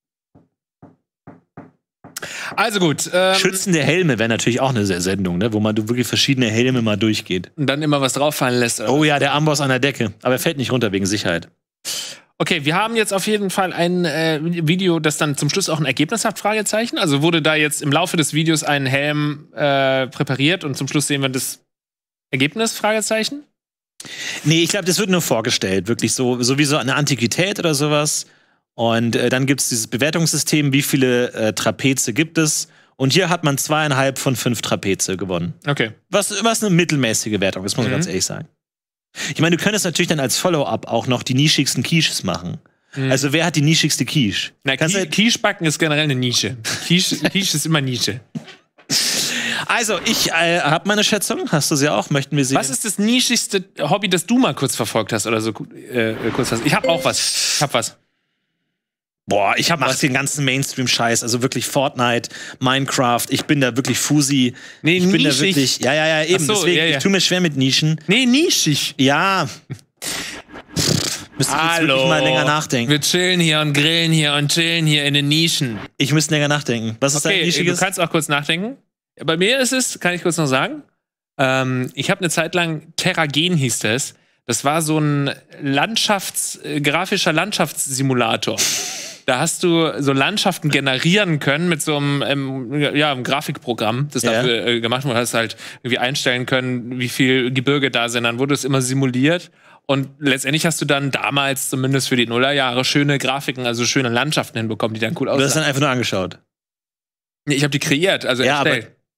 Also gut. Schützende Helme wäre natürlich auch eine Sendung, ne? Wo man wirklich verschiedene Helme mal durchgeht. Und dann immer was drauffallen lässt. Oder? Oh ja, der Amboss an der Decke. Aber er fällt nicht runter wegen Sicherheit. Okay, wir haben jetzt auf jeden Fall ein Video, das dann zum Schluss auch ein Ergebnis hat, Fragezeichen. Also wurde da jetzt im Laufe des Videos ein Helm präpariert und zum Schluss sehen wir das Ergebnis, Fragezeichen? Nee, ich glaube, das wird nur vorgestellt. Wirklich so wie so eine Antiquität oder sowas. Und dann gibt es dieses Bewertungssystem, wie viele Trapeze gibt es. Und hier hat man 2,5 von 5 Trapeze gewonnen. Okay. Was eine mittelmäßige Wertung ist, muss man ganz ehrlich sagen. Ich meine, du könntest natürlich dann als Follow-up auch noch die nischigsten Quiches machen. Also wer hat die nischigste Quiche? Na, Quiche-Backen ist generell eine Nische. Quiche ist immer Nische. Also, ich habe meine Schätzung. Hast du sie auch? Möchten wir sehen? Was ist das nischigste Hobby, das du mal kurz verfolgt hast? Oder so kurz was? Ich habe auch was. Boah, ich mach den ganzen Mainstream-Scheiß, also wirklich Fortnite, Minecraft, ich bin da wirklich Fusi. Nee, ich bin da wirklich, ja, eben, so, deswegen, ich tue mir schwer mit Nischen. Nee, nischig. Ja. Müsste jetzt wirklich mal länger nachdenken. Wir chillen hier und grillen hier und chillen hier in den Nischen. Ich müsste länger nachdenken. Was ist dein nischiges? Du kannst auch kurz nachdenken. Bei mir ist es, kann ich kurz noch sagen, ich habe eine Zeit lang, Terragen hieß das. Das war so ein grafischer Landschaftssimulator. Da hast du so Landschaften generieren können mit so einem Grafikprogramm, das dafür gemacht wurde. Du hast halt irgendwie einstellen können, wie viel Gebirge da sind. Dann wurde es immer simuliert. Und letztendlich hast du dann damals, zumindest für die Nullerjahre, schöne Grafiken, also schöne Landschaften hinbekommen, die dann cool aussahen. Du hast dann einfach nur angeschaut. Nee, ich habe die kreiert, also erstellt.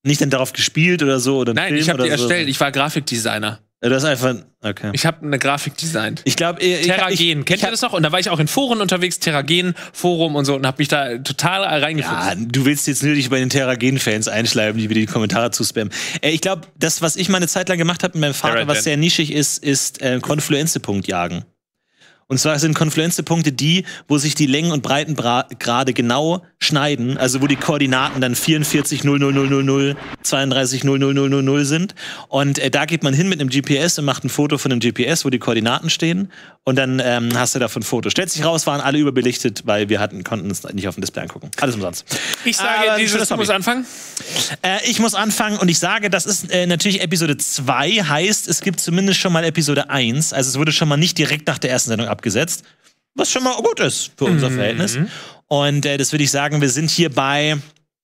nicht dann darauf gespielt oder so? Oder Nein, Film ich habe die oder so? erstellt. Ich war Grafikdesigner. Ja, das ist einfach, okay. Ich habe eine Grafik designt. Ich glaube, Terragen, kennt ihr das noch? Und da war ich auch in Foren unterwegs, Terragen, Forum und so, und habe mich da total reingefuchst. Ja, du willst jetzt nötig bei den Terragen-Fans einschleimen, die wieder die Kommentare zuspammen. Ich glaube, das, was ich mal eine Zeit lang gemacht habe mit meinem Vater, was sehr nischig ist Konfluenzepunkt jagen. Und zwar sind Konfluenzepunkte die, wo sich die Längen- und Breitengrade genau schneiden, also wo die Koordinaten dann 44 00000 32 00000 sind. Und da geht man hin mit einem GPS und macht ein Foto von einem GPS, wo die Koordinaten stehen. Und dann hast du davon ein Foto. Stellt sich raus, waren alle überbelichtet, weil wir konnten uns nicht auf dem Display angucken. Alles umsonst. Ich sage, du musst anfangen. Ich muss anfangen und ich sage, das ist natürlich Episode 2, heißt, es gibt zumindest schon mal Episode 1. Also es wurde schon mal nicht direkt nach der ersten Sendung abgesetzt, was schon mal gut ist für unser Verhältnis. Und das würde ich sagen, wir sind hier bei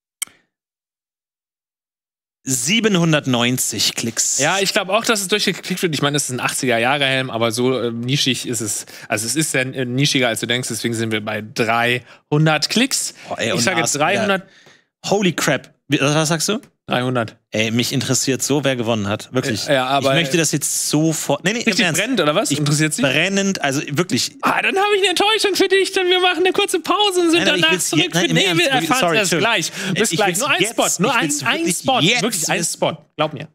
790 Klicks. Ja, ich glaube auch, dass es durchgeklickt wird. Ich meine, es ist ein 80er-Jahre-Helm, aber so nischig ist es. Also es ist sehr nischiger, als du denkst. Deswegen sind wir bei 300 Klicks. Ich sage jetzt 300. Holy crap. Was sagst du? 300. Ey, mich interessiert so, wer gewonnen hat. Wirklich. Ja, aber ich möchte das jetzt sofort. Nee, richtig brennend, oder was? Interessiert Sie? Brennend, also wirklich. Dann habe ich eine Enttäuschung für dich, denn wir machen eine kurze Pause und sind danach zurück für wir erfahren es gleich. Bis gleich. Nur ein Spot. Nur ein Spot. Wirklich ein Spot. Glaub mir.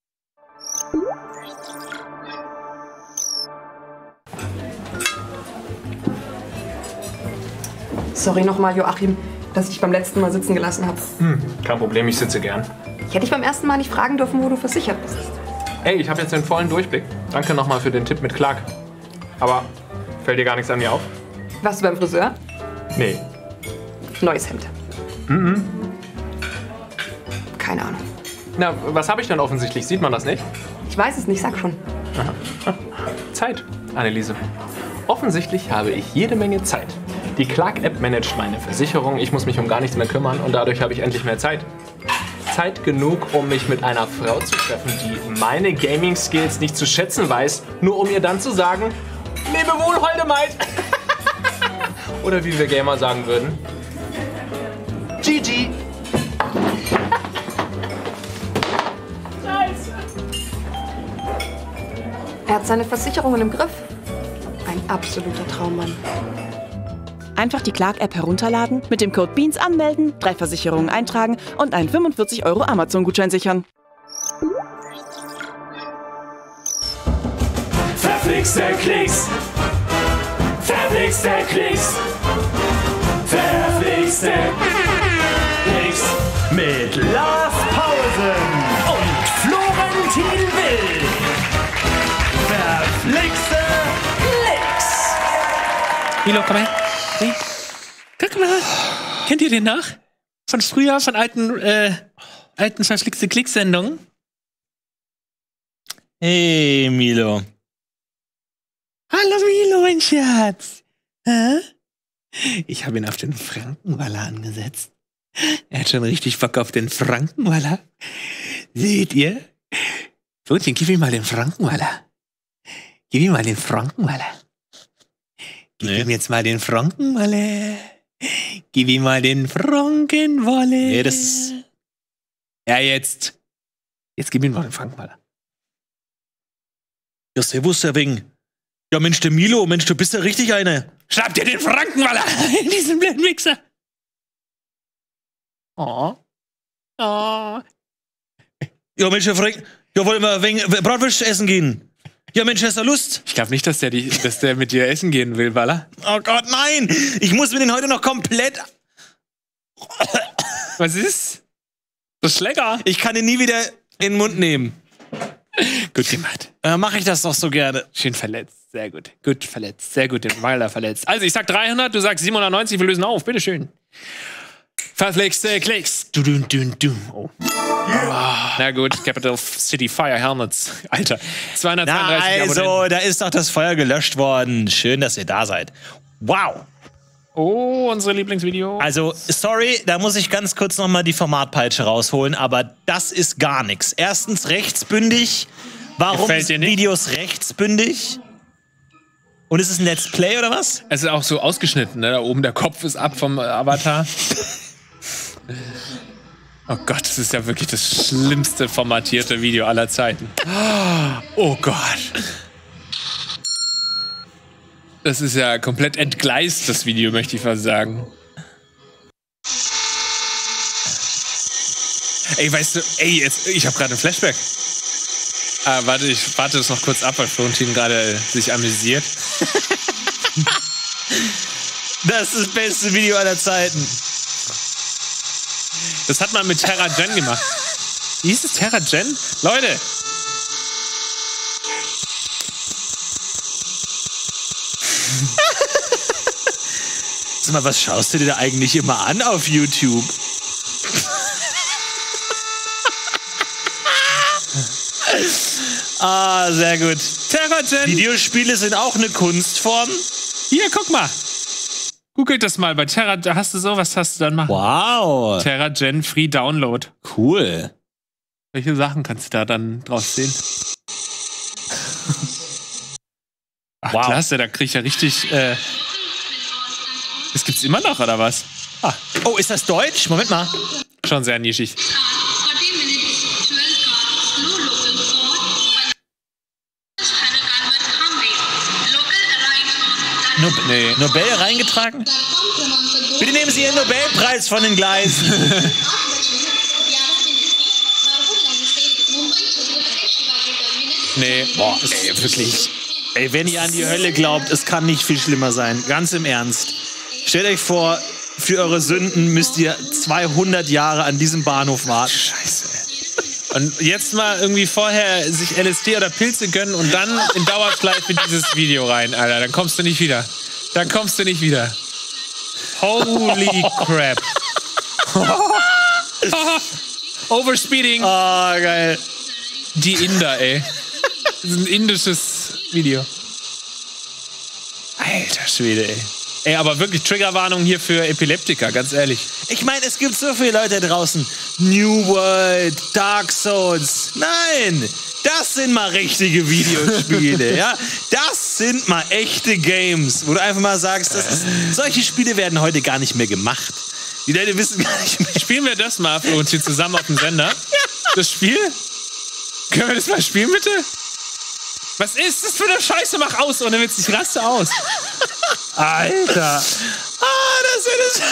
Sorry nochmal, Joachim, dass ich dich beim letzten Mal sitzen gelassen habe. Kein Problem, ich sitze gern. Ich hätte dich beim ersten Mal nicht fragen dürfen, wo du versichert bist. Ey, ich habe jetzt den vollen Durchblick. Danke nochmal für den Tipp mit Clark. Aber fällt dir gar nichts an mir auf? Warst du beim Friseur? Nee. Neues Hemd. Keine Ahnung. Na, was habe ich denn offensichtlich? Sieht man das nicht? Ich weiß es nicht, sag schon. Zeit, Anneliese. Offensichtlich habe ich jede Menge Zeit. Die Clark-App managt meine Versicherung, ich muss mich um gar nichts mehr kümmern und dadurch habe ich endlich mehr Zeit. Zeit genug, um mich mit einer Frau zu treffen, die meine Gaming-Skills nicht zu schätzen weiß, nur um ihr dann zu sagen, lebe wohl, holde Maid. Oder wie wir Gamer sagen würden, GG. Er hat seine Versicherungen im Griff. Ein absoluter Traummann. Einfach die Clark-App herunterladen, mit dem Code BEANS anmelden, 3 Versicherungen eintragen und einen 45 € Amazon-Gutschein sichern. Verflixte Klicks. Verflixte Klicks. Verflixte Klicks. Mit Lars Pausen und Florentin Will. Verflixte Klicks. Milo, komm her. Hey. Guck mal. Kennt ihr den noch? Von früher, von alten verflixte Klicksendungen? Hey, Milo. Hallo Milo, mein Schatz. Hä? Ich habe ihn auf den Frankenwaller angesetzt. Er hat schon richtig Bock auf den Frankenwaller. Seht ihr? Florentchen, gib ihm mal den Frankenwaller. Gib ihm mal den Frankenwaller. Gib ihm jetzt mal den Frankenwaller. Gib ihm mal den Frankenwaller. Nee, das ist... Ja, jetzt. Jetzt gib ihm mal den Frankenwaller. Ja, servus, Herr Wing. Ja, Mensch, der Milo, Mensch, du bist ja richtig eine. Schnapp dir den Frankenwaller, diesen blöden Wichser. Oh. Oh. Ja, Mensch, Herr Frank, ja, wollen wir wegen Bratwurst essen gehen? Ja, Mensch, hast du Lust? Ich glaube nicht, dass der mit dir essen gehen will, Waller. Oh Gott, nein! Ich muss mir den heute noch komplett... Was ist? Das ist lecker. Ich kann den nie wieder in den Mund nehmen. Gut gemacht. Mache ich das doch so gerne. Schön verletzt. Sehr gut. Gut verletzt. Sehr gut, den Waller verletzt. Also, ich sag 300, du sagst 790, wir lösen auf. Bitteschön. Verflixte Klicks. Oh. Na gut, Capital City Fire Helmets. Alter. 232 also, da ist doch das Feuer gelöscht worden. Schön, dass ihr da seid. Wow. Oh, unsere Lieblingsvideo. Also, sorry, da muss ich ganz kurz noch mal die Formatpeitsche rausholen, aber das ist gar nichts. Erstens rechtsbündig. Warum sind Videos rechtsbündig? Und ist es ein Let's Play oder was? Es ist auch so ausgeschnitten, ne? Da oben der Kopf ist ab vom Avatar. Oh Gott, das ist ja wirklich das schlimmste formatierte Video aller Zeiten. Oh Gott. Das ist ja komplett entgleist, das Video, möchte ich fast sagen. Ey, weißt du, ich habe gerade ein Flashback. Warte, ich warte das noch kurz ab, weil Florentin gerade sich amüsiert. Das ist das beste Video aller Zeiten. Das hat man mit Terra Gen gemacht. Wie hieß es? Terra Gen? Leute! Sag mal, was schaust du dir da eigentlich immer an auf YouTube? Sehr gut. Terra Gen! Videospiele sind auch eine Kunstform. Hier, guck mal! Googelt das mal bei Terra. Da hast du so, was hast du dann machen? Wow. Terra Gen Free Download. Cool. Welche Sachen kannst du da dann draus sehen? Ach, Wow. klasse, da krieg ich ja richtig. Das gibt's immer noch, oder was? Ah. Oh, ist das Deutsch? Moment mal. Schon sehr nischig. Nee. Nobel reingetragen? Bitte nehmen Sie Ihren Nobelpreis von den Gleisen. Nee. Boah, ey, wirklich. Ey, wenn ihr an die Hölle glaubt, es kann nicht viel schlimmer sein. Ganz im Ernst. Stellt euch vor, für eure Sünden müsst ihr 200 Jahre an diesem Bahnhof warten. Scheiße, ey. Und jetzt mal irgendwie vorher sich LSD oder Pilze gönnen und dann in Dauerschleife dieses Video rein, Alter. Dann kommst du nicht wieder. Dann kommst du nicht wieder. Holy crap. Overspeeding. Oh, geil. Die Inder, ey. Das ist ein indisches Video. Alter Schwede, ey. Ey, aber wirklich Triggerwarnung hier für Epileptiker, ganz ehrlich. Ich meine, es gibt so viele Leute draußen. New World, Dark Souls. Nein, das sind mal richtige Videospiele, ja. Das sind mal echte Games, wo du einfach mal sagst, solche Spiele werden heute gar nicht mehr gemacht. Die Leute wissen gar nicht mehr. Spielen wir das mal für uns hier zusammen auf dem Sender? Ja. Das Spiel? Können wir das mal spielen, bitte? Was ist das für eine Scheiße? Mach aus, ohne Witz, ich raste aus. Alter. Das ist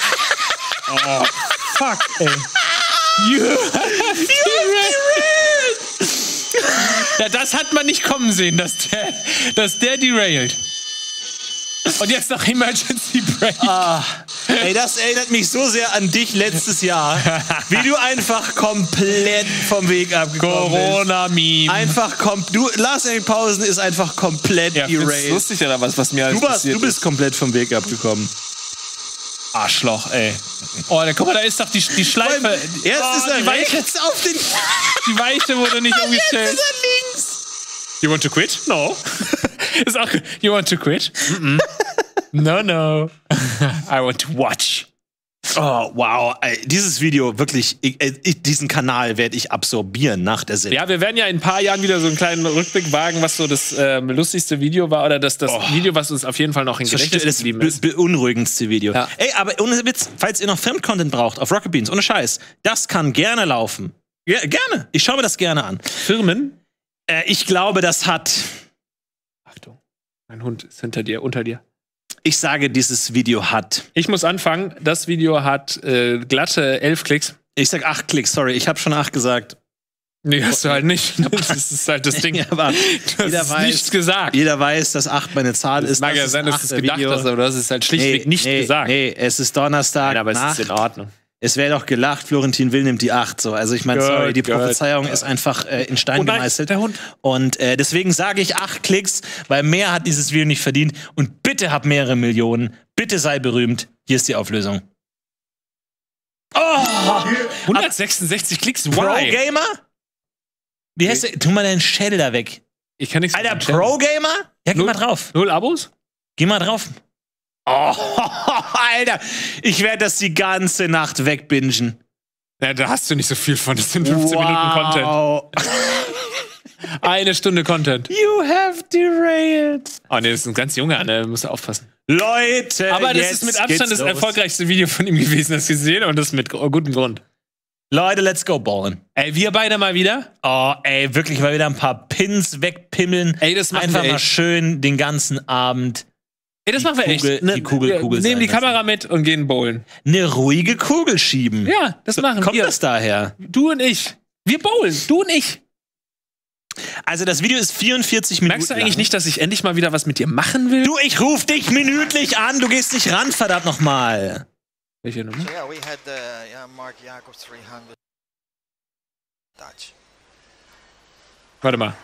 Oh, fuck, ey. You have derailed. Ja, das hat man nicht kommen sehen, dass der derailt. Und jetzt noch Emergency Break. Ey, das erinnert mich so sehr an dich letztes Jahr, wie du einfach komplett vom Weg abgekommen bist. Corona-Meme. Einfach Last Erik Pausen ist einfach komplett derailt. lustig oder was mir alles passiert Du bist komplett vom Weg abgekommen. Arschloch, ey. Oh, guck mal, da ist doch die Schleife. Erst ist er rechts auf den... Die Weiche wurde nicht umgestellt. Jetzt ist er links. You want to quit? No. Ist auch... You want to quit? No. I want to watch. Oh, wow. Ey, dieses Video, wirklich, diesen Kanal werde ich absorbieren nach der Sendung. Ja, wir werden ja in ein paar Jahren wieder so einen kleinen Rückblick wagen, was so das lustigste Video war oder das Video, was uns auf jeden Fall noch in Gedächtnis geblieben ist. Das beunruhigendste Video. Ja. Ey, aber ohne Witz, falls ihr noch Fremdcontent braucht auf Rocket Beans, ohne Scheiß, das kann gerne laufen. Ja, gerne. Ich schaue mir das gerne an. Firmen? Ich glaube, das hat... Achtung, mein Hund ist unter dir. Ich sage, dieses Video hat... Ich muss anfangen. Das Video hat glatte 11 Klicks. Ich sag 8 Klicks, sorry. Ich habe schon 8 gesagt. Nee, hast du halt nicht. Das ist halt das Ding. Ja, aber du hast nichts gesagt. Jeder weiß, dass 8 meine Zahl ist. Mag ja sein, dass du es gedacht hast, aber du hast es halt schlichtweg nicht gesagt. Nee, es ist Donnerstag. Nein, aber es ist in Ordnung. Es wäre doch gelacht, Florentin Will nimmt die 8. So. Also ich meine, sorry, die Prophezeiung ist einfach in Stein gemeißelt. Der Hund. Und deswegen sage ich 8 Klicks, weil mehr hat dieses Video nicht verdient. Und bitte hab mehrere Millionen. Bitte sei berühmt. Hier ist die Auflösung. Oh! 166 Klicks, Pro-Gamer? Wie heißt der? Tu mal deinen Schädel da weg. Ich kann nichts. Alter, Pro-Gamer? Ja, geh mal drauf. 0 Abos? Geh mal drauf. Oh, Alter, ich werde das die ganze Nacht wegbingen. Ja, da hast du nicht so viel von. Das sind 15 Minuten Content. 1 Stunde Content. You have derailed. Oh ne, das ist ein ganz junger, da musst du aufpassen. Leute, aber das ist mit Abstand das erfolgreichste Video von ihm gewesen, das wir sehen, und das mit gutem Grund. Leute, let's go ballen. Ey, wir beide mal wieder? Oh, ey, wirklich mal wieder ein paar Pins wegpimmeln. Ey, das machen einfach wir mal echt. schön den ganzen Abend. Ey, das machen wir Kugel- echt. die Kugel wir sein nehmen die lassen. Kamera mit und gehen bowlen. Eine ruhige Kugel schieben. Ja, das machen Kommt wir. das daher? Du und ich. Wir bowlen, du und ich. Also das Video ist 44 Minuten Merkst du eigentlich lang. nicht, dass ich endlich mal wieder was mit dir machen will? Du, ich ruf dich minütlich an. Du gehst nicht ran, verdammt nochmal. Welche Nummer? So yeah, we had Mark Jacobs 300 Dutch. Warte mal.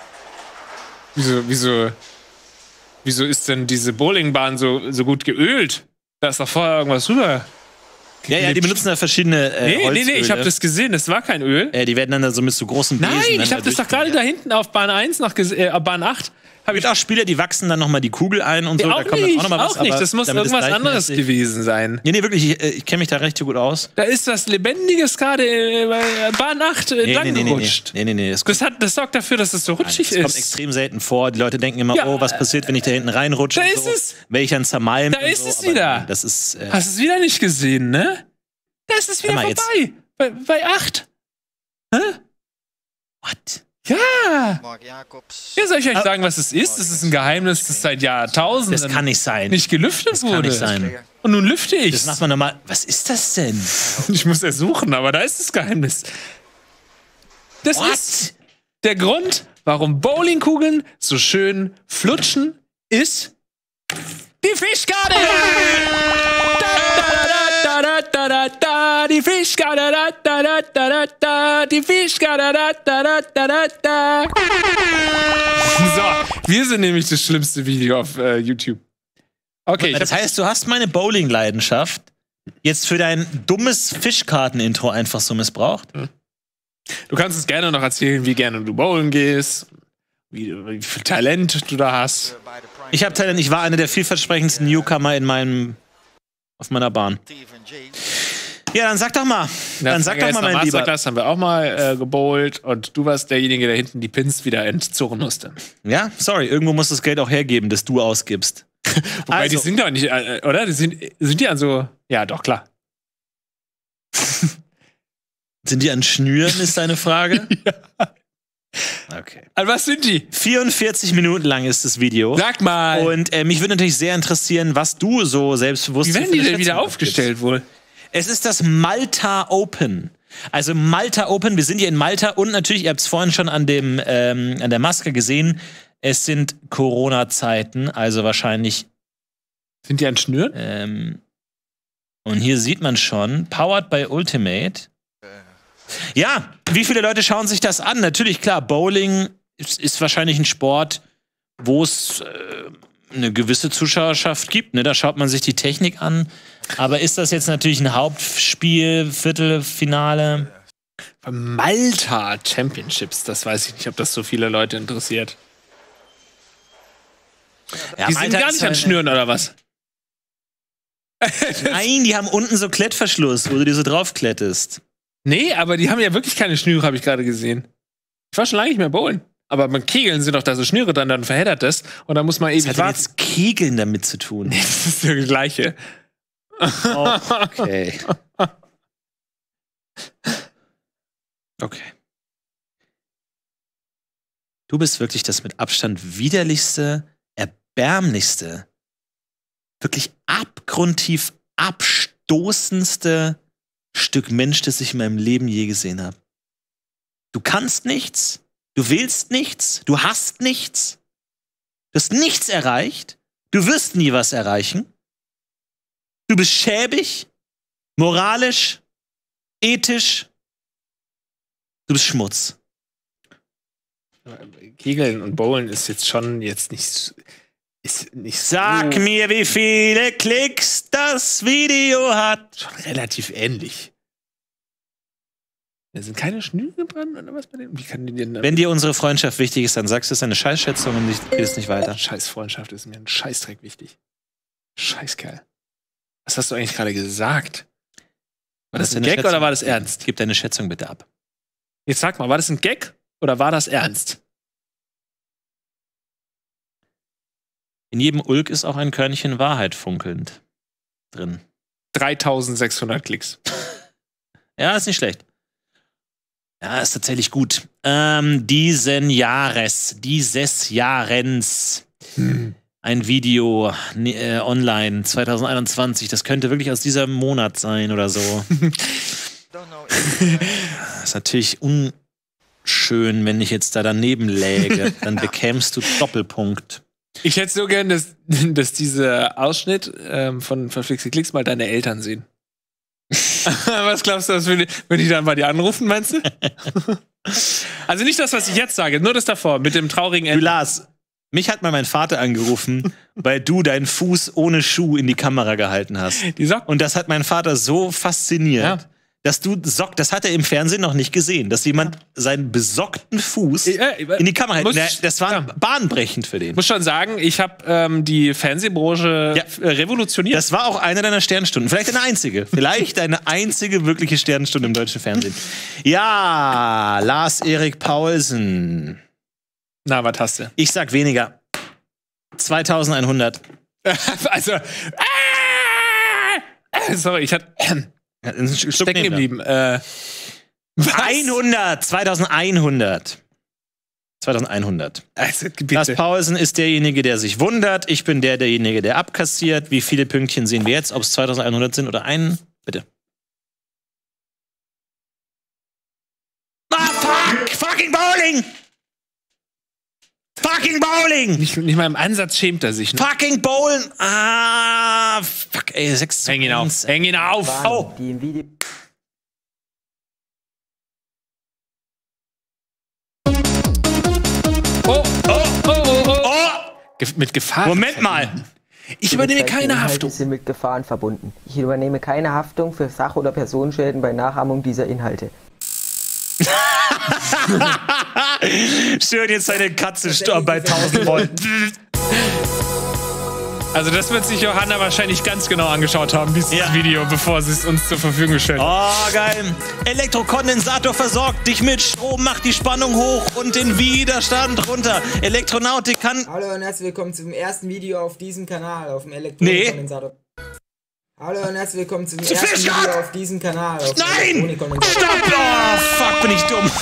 Wieso ist denn diese Bowlingbahn so gut geölt? Da ist doch vorher irgendwas rüber. Ja, die benutzen da verschiedene Nee, ich Holzöle. habe das gesehen. Das war kein Öl. Die werden dann da so mit so großen Besen. Nein, dann ich habe das doch gerade da hinten auf Bahn 1 Bahn 8. Hab ich auch Spieler, die wachsen dann nochmal die Kugel ein und so. Auch da kommt nicht, dann auch noch mal was. auch nicht. aber Das muss damit es irgendwas anderes gleichmäßig- gewesen sein. Nee, wirklich, ich kenne mich da recht gut aus. Da ist was Lebendiges gerade bei Bahn 8 entlang gerutscht. Nee. Das sorgt dafür, dass es so rutschig Das kommt ist. extrem selten vor. Die Leute denken immer, Ja. oh, was passiert, wenn ich da hinten reinrutsche? Da und ist so. es. Wäre ich dann zermalmt. Da und ist so, es aber wieder. nee, das ist. Hast du es wieder nicht gesehen, ne? Da ist es wieder Hör mal vorbei. Bei 8. What? Ja. Mark Jacobs. Ja, soll ich euch sagen, was es ist? Das ist ein Geheimnis, das seit Jahrtausenden Das kann nicht sein. nicht gelüftet das wurde. kann nicht sein. Clear. Und nun lüfte ich. Das macht man normal. Was ist das denn? Ich muss es suchen, aber da ist das Geheimnis. Das What? ist der Grund, warum Bowlingkugeln so schön flutschen, ist die Fischgarde. Die Fischgarde, die Fischgarde, So, wir sind nämlich das schlimmste Video auf YouTube. Okay, Das heißt, du hast meine Bowling-Leidenschaft jetzt für dein dummes Fischkarten-Intro einfach so missbraucht? du kannst uns gerne noch erzählen, wie gerne du bowlen gehst, wie viel Talent du da hast. By the prime Ich habe Talent, ich war einer der vielversprechendsten Newcomer auf meiner Bahn. Stephen G. Ja, dann sag doch mal. Dann sag doch mal, mein Lieber. Masterclass haben wir auch mal gebowlt und du warst derjenige, der hinten die Pins wieder entzurren musste. Ja, sorry, irgendwo muss das Geld auch hergeben, das du ausgibst. Wobei, die Also- sind doch nicht, oder? Sind die an so, ja, doch, klar. Sind die an Schnüren, ist deine Frage? Okay. An was sind die? 44 Minuten lang ist das Video. Sag mal. Und mich würde natürlich sehr interessieren, was du so selbstbewusst Wie für werden die eine denn wieder Schätzung aufgestellt wohl? abgibst. Es ist das Malta Open. Also Malta Open, wir sind hier in Malta und natürlich, ihr habt es vorhin schon an der Maske gesehen, es sind Corona-Zeiten, also wahrscheinlich Sind die an Schnüren? und hier sieht man schon, powered by Ultimate. Ja, wie viele Leute schauen sich das an? Natürlich, klar, Bowling ist wahrscheinlich ein Sport, wo es eine gewisse Zuschauerschaft gibt. Ne? Da schaut man sich die Technik an. Aber ist das jetzt natürlich ein Hauptspiel, Viertelfinale? Malta Championships, das weiß ich nicht, ob das so viele Leute interessiert. Ja, Die sind Malta gar ist nicht an halt- Schnüren, oder was? Nein, die haben unten so Klettverschluss, wo du dir so draufklettest. Nee, aber die haben ja wirklich keine Schnüre, habe ich gerade gesehen. Ich war schon lange nicht mehr bowlen. Aber beim Kegeln sind doch da so Schnüre dran, dann verheddert das und dann muss man Was ewig hat denn warten. jetzt Kegeln damit zu tun? Das ist das Gleiche. Oh, okay. Okay. Du bist wirklich das mit Abstand widerlichste, erbärmlichste, wirklich abgrundtief abstoßendste Stück Mensch, das ich in meinem Leben je gesehen habe. Du kannst nichts, du willst nichts, du hast nichts, du hast nichts erreicht, du wirst nie was erreichen. Du bist schäbig, moralisch, ethisch. Du bist Schmutz. Kegeln und Bowlen ist jetzt schon jetzt nicht Sag mir, wie viele Klicks das Video hat. schon relativ ähnlich. Da sind keine Schnüre dran oder was bei denen? Wie kann die denn Wenn dir unsere Freundschaft wichtig ist, dann sagst du, es ist eine Scheißschätzung und geht es nicht weiter. Scheiß Freundschaft ist mir ein Scheißdreck wichtig. Scheißkerl. Was hast du eigentlich gerade gesagt? War das ein eine Gag Schätzung? oder war das ernst? Gib deine Schätzung bitte ab. Jetzt sag mal, war das ein Gag oder war das ernst? In jedem Ulk ist auch ein Körnchen Wahrheit funkelnd drin. 3600 Klicks. Ja, ist nicht schlecht. Ja, ist tatsächlich gut. Dieses Jahrens. Ein Video online 2021. Das könnte wirklich aus diesem Monat sein oder so. Don't know if Das ist natürlich unschön, wenn ich jetzt da daneben läge. Dann bekämst du Doppelpunkt. Ich hätte so gern, dass dieser Ausschnitt von Fixe Klicks mal deine Eltern sehen. Was glaubst du, wenn die dann bei dir anrufen, meinst du? Also nicht das, was ich jetzt sage, nur das davor, mit dem traurigen Du Ende. Lars, mich hat mal mein Vater angerufen, weil du deinen Fuß ohne Schuh in die Kamera gehalten hast. Die Socken. Und das hat mein Vater so fasziniert, Ja. dass das hat er im Fernsehen noch nicht gesehen, dass jemand seinen besockten Fuß in die Kamera hält. Das war bahnbrechend für den. Muss schon sagen, ich habe die Fernsehbranche revolutioniert. Das war auch eine deiner Sternstunden. Vielleicht eine einzige. Vielleicht eine einzige wirkliche Sternstunde im deutschen Fernsehen. Ja, Lars-Erik Paulsen. Na, was hast du? Ich sag weniger. 2100. Also, sorry, ich hatte stecken geblieben. 100, 2100. 2100. Also, Lars bitte. Paulsen ist derjenige, der sich wundert. Ich bin derjenige, der abkassiert. Wie viele Pünktchen sehen wir jetzt? Ob es 2100 sind oder einen? Bitte. Ah, fuck! Fucking Bowling! Fucking Bowling! Nicht mal im Ansatz schämt er sich. Ne? Fucking Bowlen! Ah, fuck, ey, 6 Häng ihn auf. Häng ihn auf. Oh! Die im Video. Mit Gefahr. Moment mal! Ich übernehme keine Inhalte Haftung. sind mit Gefahren verbunden. Ich übernehme keine Haftung für Sach- oder Personenschäden bei Nachahmung dieser Inhalte. Stört jetzt seine Katze bei 1000 Volt. Also das wird sich Johanna wahrscheinlich ganz genau angeschaut haben, dieses Video, bevor sie es uns zur Verfügung stellt. Oh, geil. Elektrokondensator versorgt dich mit Strom, macht die Spannung hoch und den Widerstand runter. Elektronautik kann... Hallo und herzlich willkommen zum ersten Video auf diesem Kanal, auf dem Elektronikkondensator. Hallo und herzlich willkommen zum ersten Video auf diesem Kanal, auf dem Elektronikkondensator. Stopp! Oh, fuck, bin ich dumm.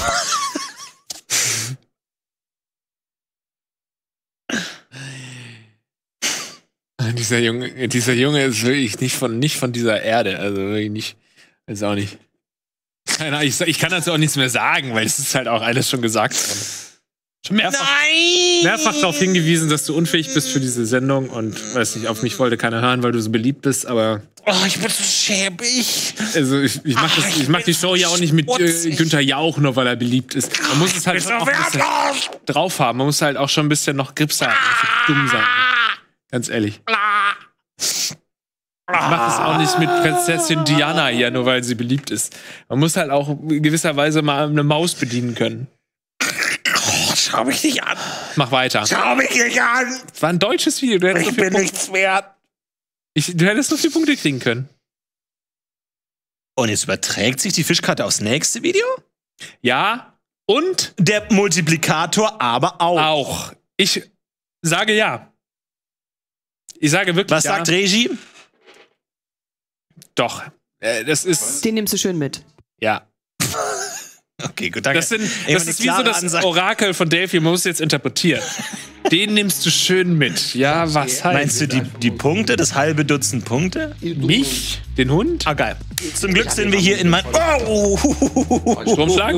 Dieser Junge ist wirklich nicht von dieser Erde. Also wirklich nicht. Ist auch nicht. Keine Ahnung, ich kann dazu auch nichts mehr sagen, weil es ist halt auch alles schon gesagt worden. Schon mehrfach darauf hingewiesen, dass du unfähig bist für diese Sendung und weiß nicht, auf mich wollte keiner hören, weil du so beliebt bist, aber. Oh, ich bin so schäbig. Also ich mach die Show ja auch nicht mit Günther Jauch, nur weil er beliebt ist. Man muss es halt auch ein bisschen drauf haben. Man muss halt auch schon ein bisschen noch Grips haben, nicht so dumm sein. Ganz ehrlich. Ich mach das auch nicht mit Prinzessin Diana hier, nur weil sie beliebt ist. Man muss halt auch in gewisser Weise mal eine Maus bedienen können. Oh, schau mich nicht an. Mach weiter. Schau mich nicht an. Das war ein deutsches Video. Ich bin nichts wert. Du hättest so viele Punkte kriegen können. Und jetzt überträgt sich die Fischkarte aufs nächste Video? Ja. Und? Der Multiplikator aber auch. Auch. Ich sage ja. Ich sage wirklich Was sagt Regie? Doch. Das ist... Den nimmst du schön mit. Ja. Okay, gut, danke. Das ist wie so das Orakel von Delphi. Man muss jetzt interpretieren. Den nimmst du schön mit. Ja, was heißt? Meinst du die Punkte, das halbe Dutzend Punkte? Mich? Den Hund? Ah, geil. Zum Glück sind wir hier in mein... Oh! Stromschlag?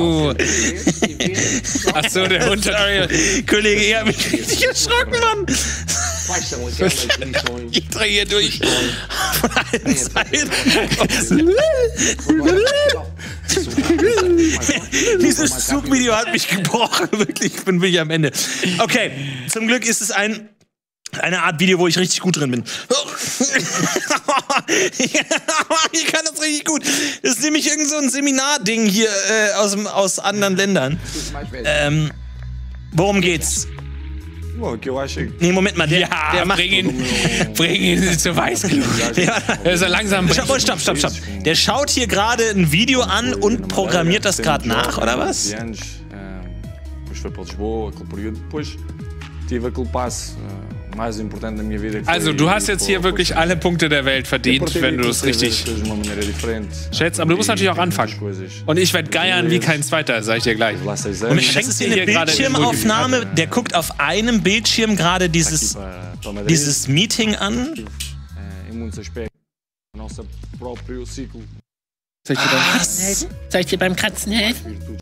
Achso, der Hund. Kollege, ihr habt mich richtig erschrocken, Mann. Ich drehe hier durch. Von allen Seiten. Dieses Zugvideo hat mich gebrochen. Wirklich, ich bin wirklich am Ende. Okay, zum Glück ist es eine Art Video, wo ich richtig gut drin bin. Ich kann das richtig gut. Das ist nämlich irgend so ein Seminarding hier aus anderen Ländern. Worum geht's? Nee, Moment mal, der macht... Bring ihn zur Weißglut. Der ist ja langsam... Stopp. Der schaut hier gerade ein Video an und programmiert das gerade nach, oder was? Also, du hast jetzt hier wirklich alle Punkte der Welt verdient, wenn du es richtig schätzt. Aber du musst natürlich auch anfangen. Und ich werde geiern wie kein Zweiter, sag ich dir gleich. Und das ist hier eine Bildschirmaufnahme. Der guckt auf einem Bildschirm gerade dieses Meeting an. Soll ich dir beim Kratzen helfen?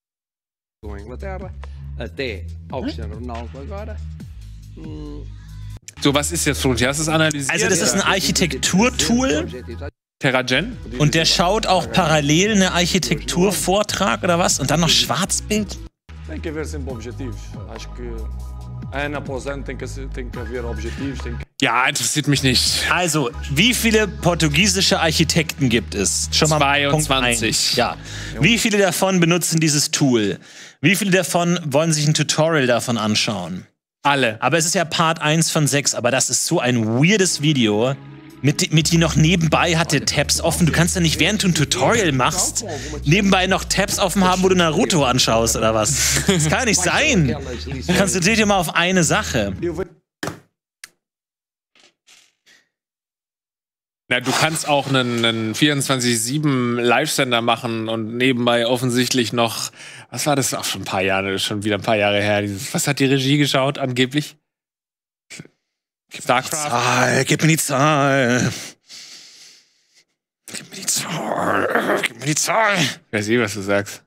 So, was ist jetzt, Flo? Hast du es analysiert? Also, das ist ein Architekturtool. TerraGen. Und der schaut auch parallel eine Architekturvortrag oder was? Und dann noch Schwarzbild? Ja, interessiert mich nicht. Also, wie viele portugiesische Architekten gibt es? Schon mal 22. Ja. Wie viele davon benutzen dieses Tool? Wie viele davon wollen sich ein Tutorial davon anschauen? Alle. Aber es ist ja Part 1 von 6, aber das ist so ein weirdes Video. Mit die noch nebenbei hat der Tabs offen. Du kannst ja nicht, während du ein Tutorial machst, nebenbei noch Tabs offen haben, wo du Naruto anschaust oder was. Das kann ja nicht sein. Konzentrier dich mal auf eine Sache. Na, du kannst auch einen 24/7 Live-Sender machen und nebenbei offensichtlich noch, was war das? Auch schon ein paar Jahre, schon wieder ein paar Jahre her. Was hat die Regie geschaut, angeblich? StarCraft? Gib mir die Zahl. Gib mir die Zahl. Gib mir die Zahl. Ich weiß eh, was du sagst.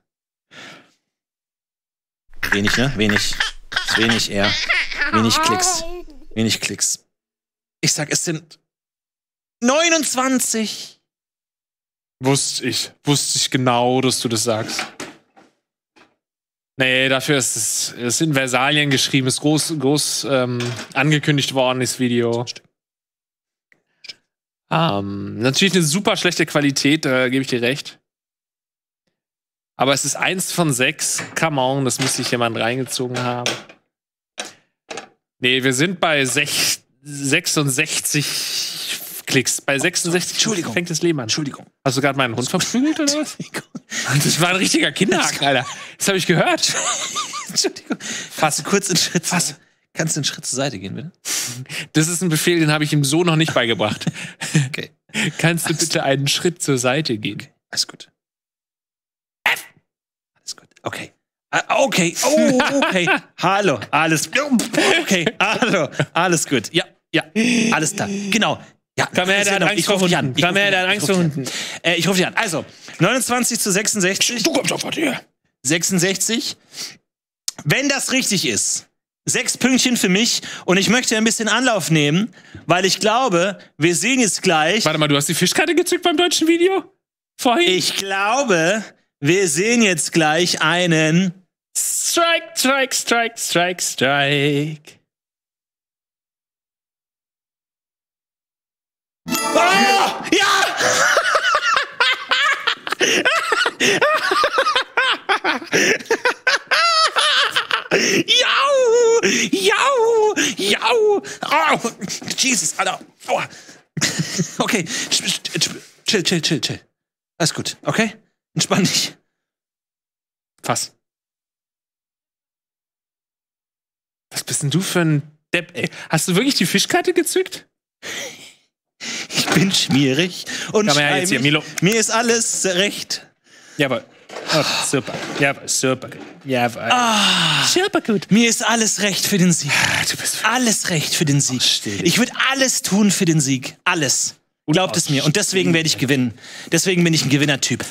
Wenig, ne? Wenig. Wenig eher. Wenig Klicks. Wenig Klicks. Ich sag, es sind 29. Wusste ich genau, dass du das sagst. Nee, dafür ist es in Versalien geschrieben, ist groß angekündigt worden, das Video. Natürlich eine super schlechte Qualität, da gebe ich dir recht. Aber es ist 1 von 6. Come on, das müsste sich jemand reingezogen haben. Nee, wir sind bei 66 Klicks. Bei 66 fängt das Leben an. Entschuldigung. Hast du gerade meinen Hund verprügelt oder was? Das war ein richtiger Kinderhaken, Alter. Das habe ich gehört. Entschuldigung. Kannst du kurz einen Schritt zur Seite gehen, bitte? Das ist ein Befehl, den habe ich ihm so noch nicht beigebracht. Okay. Kannst du bitte einen Schritt zur Seite gehen? Okay. Alles gut. Alles gut. Okay. Okay. Oh, okay. Hallo. Alles gut. Okay. Hallo. Alles gut. Ja. Alles klar. Genau. Ja, komm her, der hat Angst vor Hunden. Komm her, der hat Angst vor Hunden. Ich rufe dich an. Also, 29 zu 66. Du kommst doch vor dir. 66. Wenn das richtig ist, 6 Pünktchen für mich. Und ich möchte ein bisschen Anlauf nehmen, weil ich glaube, wir sehen jetzt gleich. Warte mal, du hast die Fischkarte gezückt beim deutschen Video? Vorhin? Ich glaube, wir sehen jetzt gleich einen Strike. Oh, ja! Jau! Oh, Jesus, Alter. Aua. Okay, chill. Alles gut, okay? Entspann dich. Was bist denn du für ein Depp, ey? Hast du wirklich die Fischkarte gezückt? Ich bin schmierig und jetzt hier, Milo. Mir ist alles recht. Jawohl. Oh, super. Jawohl, super. Jawohl. Super gut. Mir ist alles recht für den Sieg. Du bist alles recht für den Sieg. Ich würde alles tun für den Sieg. Alles. Glaubt es mir. Und deswegen werde ich gewinnen. Deswegen bin ich ein Gewinnertyp.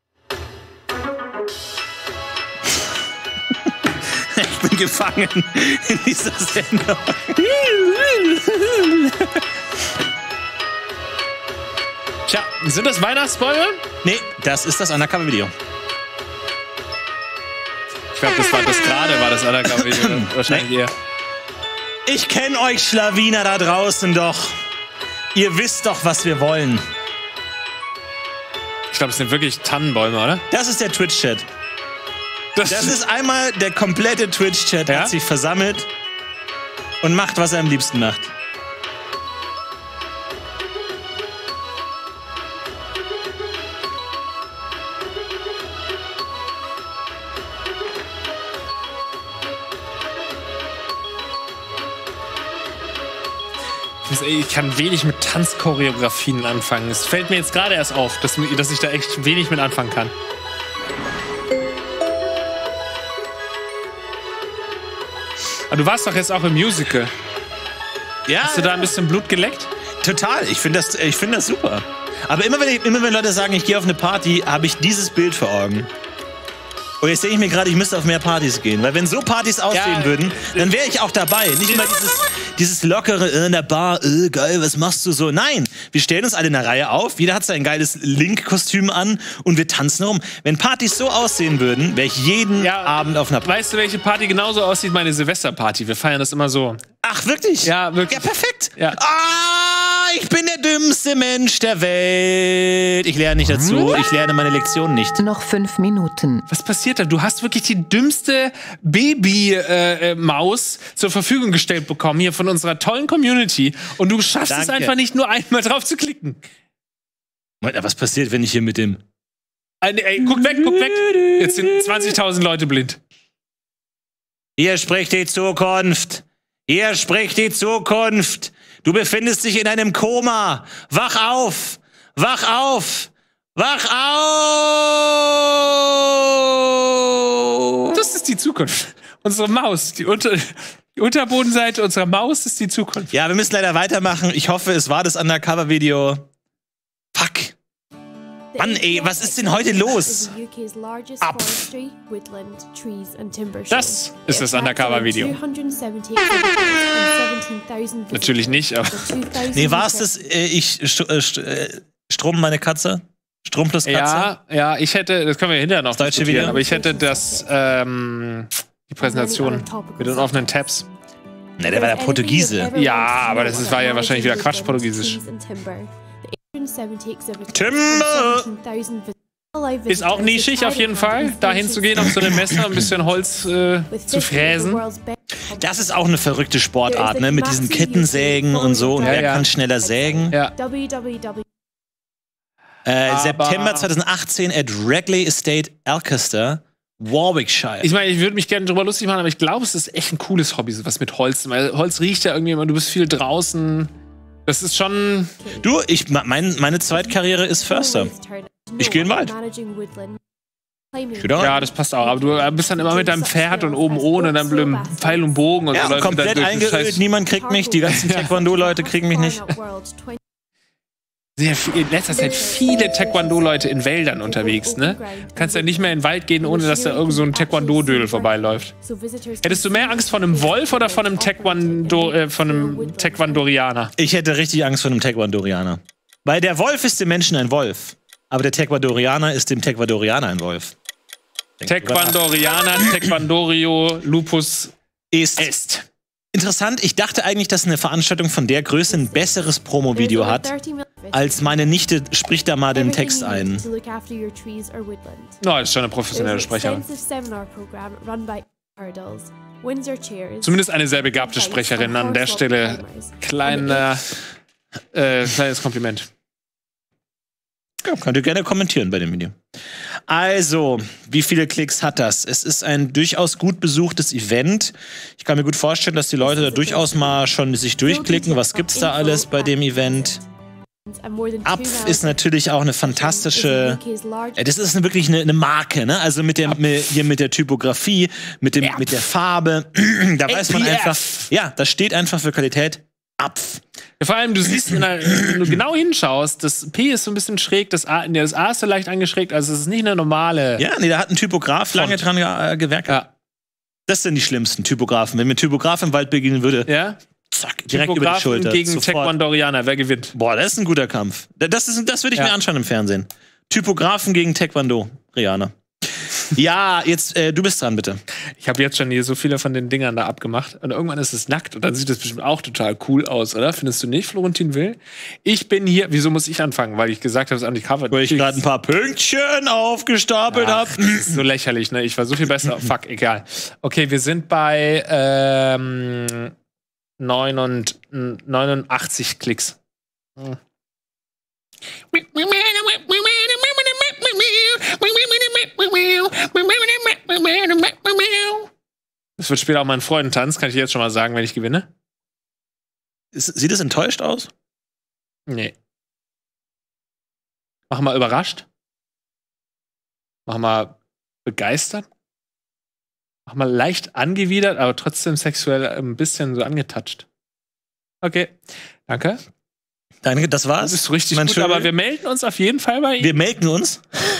Ich bin gefangen in dieser Sendung. Tja, sind das Weihnachtsbäume? Nee, das ist das Undercover-Video. Ich glaube, das Undercover-Video. Wahrscheinlich eher. Ich kenne euch Schlawiner da draußen doch. Ihr wisst doch, was wir wollen. Ich glaube, es sind wirklich Tannenbäume, oder? Das ist der Twitch-Chat. Das ist einmal der komplette Twitch-Chat, hat sich versammelt und macht, was er am liebsten macht. Ich kann wenig mit Tanzchoreografien anfangen. Es fällt mir jetzt gerade erst auf, dass ich da echt wenig mit anfangen kann. Aber du warst doch jetzt auch im Musical. Ja. Hast du da ein bisschen Blut geleckt? Total. Ich finde das super. Aber immer wenn Leute sagen, ich gehe auf eine Party, habe ich dieses Bild vor Augen. Und jetzt denke ich mir gerade, ich müsste auf mehr Partys gehen. Weil wenn so Partys aussehen würden, dann wäre ich auch dabei. Nicht immer dieses lockere in der Bar, geil, was machst du so? Nein, wir stellen uns alle in der Reihe auf, jeder hat sein geiles Link-Kostüm an und wir tanzen rum. Wenn Partys so aussehen würden, wäre ich jeden Abend auf einer Party. Weißt du, welche Party genauso aussieht? Meine Silvesterparty. Wir feiern das immer so. Ach, wirklich? Ja, wirklich. Ja, perfekt. Ja. Ich bin der dümmste Mensch der Welt. Ich lerne nicht dazu. Ich lerne meine Lektion nicht. Noch 5 Minuten. Was passiert da? Du hast wirklich die dümmste Baby-Maus zur Verfügung gestellt bekommen hier von unserer tollen Community. Und du schaffst es einfach nicht, nur einmal drauf zu klicken. Was passiert, wenn ich hier mit dem... Ey, guck weg, guck weg. Jetzt sind 20.000 Leute blind. Hier spricht die Zukunft. Hier spricht die Zukunft. Du befindest dich in einem Koma. Wach auf! Wach auf! Wach auf! Das ist die Zukunft. Unsere Maus, die Unterbodenseite unserer Maus ist die Zukunft. Ja, wir müssen leider weitermachen. Ich hoffe, es war das Undercover-Video. Fuck. Mann, ey, was ist denn heute los? Ab. Das ist das Undercover-Video. Natürlich nicht, aber... Nee, war es das, Strom meine Katze? Strom plus Katze? Ja, ich hätte, das können wir hinterher noch deutsche Video, aber ich hätte das, die Präsentation mit den offenen Tabs. Ne, der war ja Portugiese. Ja, aber das war ja wahrscheinlich wieder Quatsch Portugiesisch. Timber! Ist auch nischig auf jeden Fall, dahin zu gehen, auf so einem Messer ein bisschen Holz zu fräsen. Das ist auch eine verrückte Sportart, ne? Mit diesen Kettensägen und so. Und wer kann schneller sägen? Ja. September 2018 at Wrigley Estate, Alcester, Warwickshire. Ich meine, ich würde mich gerne drüber lustig machen, aber ich glaube, es ist echt ein cooles Hobby, sowas mit Holz. Weil Holz riecht ja irgendwie immer, du bist viel draußen. Das ist schon... Du, meine Zweitkarriere ist Förster. Ich gehe in den Wald. Ja, das passt auch. Aber du bist dann immer mit deinem Pferd und oben ohne und dann blöden Pfeil und Bogen und ja, so. Komplett eingeölt, niemand kriegt mich. Die ganzen Taekwondo-Leute kriegen mich nicht. In letzter Zeit viele Taekwondo-Leute in Wäldern unterwegs, ne? Du kannst ja nicht mehr in den Wald gehen, ohne dass da irgend so ein Taekwondo-Dödel vorbeiläuft. Hättest du mehr Angst vor einem Wolf oder von einem Taekwondorianer? Ich hätte richtig Angst vor einem Taekwondorianer. Weil der Wolf ist dem Menschen ein Wolf. Aber der Taekwondorianer ist dem Taekwondorianer ein Wolf. Taekwondorianer, Taekwondorio, Lupus est. Interessant, ich dachte eigentlich, dass eine Veranstaltung von der Größe ein besseres Promo-Video hat, als meine Nichte spricht da mal den Text ein. No, ist schon eine professionelle Sprecherin. Zumindest eine sehr begabte Sprecherin an der Stelle. Kleines Kompliment. Ja, könnt ihr gerne kommentieren bei dem Video. Also, wie viele Klicks hat das? Es ist ein durchaus gut besuchte Event. Ich kann mir gut vorstellen, dass die Leute da durchaus mal schon sich durchklicken. Was gibt's da alles bei dem Event? Apf ist natürlich auch eine fantastische... Das ist wirklich eine Marke, ne? Also mit der Typografie, mit der Farbe. Da weiß man einfach... Ja, das steht einfach für Qualität. Apf. Vor allem, du siehst, wenn du genau hinschaust, das P ist so ein bisschen schräg, das A ist so leicht angeschrägt, also es ist nicht eine normale... Ja, nee, da hat ein Typograf lange dran gewerkt. Ja. Das sind die schlimmsten Typografen. Wenn mir ein Typograf im Wald begegnen würde, ja? Zack, direkt über die Schulter. Gegen Taekwondorianer, wer gewinnt? Boah, das ist ein guter Kampf. Das würde ich mir anschauen im Fernsehen. Typografen gegen Taekwondo-Rianer. Ja, jetzt, du bist dran, bitte. Ich habe jetzt schon hier so viele von den Dingern da abgemacht. Und irgendwann ist es nackt. Und dann sieht das bestimmt auch total cool aus, oder? Findest du nicht, Florentin Will? Ich bin hier. Wieso muss ich anfangen? Weil ich gesagt habe, es ist an die Cover. Weil ich gerade ein paar Pünktchen aufgestapelt habe. So lächerlich, ne? Ich war so viel besser. Fuck, egal. Okay, wir sind bei 89 Klicks. Das wird später auch mein Freudentanz, kann ich jetzt schon mal sagen, wenn ich gewinne. Sieht es enttäuscht aus? Nee. Mach mal überrascht. Mach mal begeistert. Mach mal leicht angewidert, aber trotzdem sexuell ein bisschen so angetatscht. Okay, danke. Danke, das war's. Das ist richtig gut, aber wir melden uns auf jeden Fall bei Ihnen. Wir melden uns?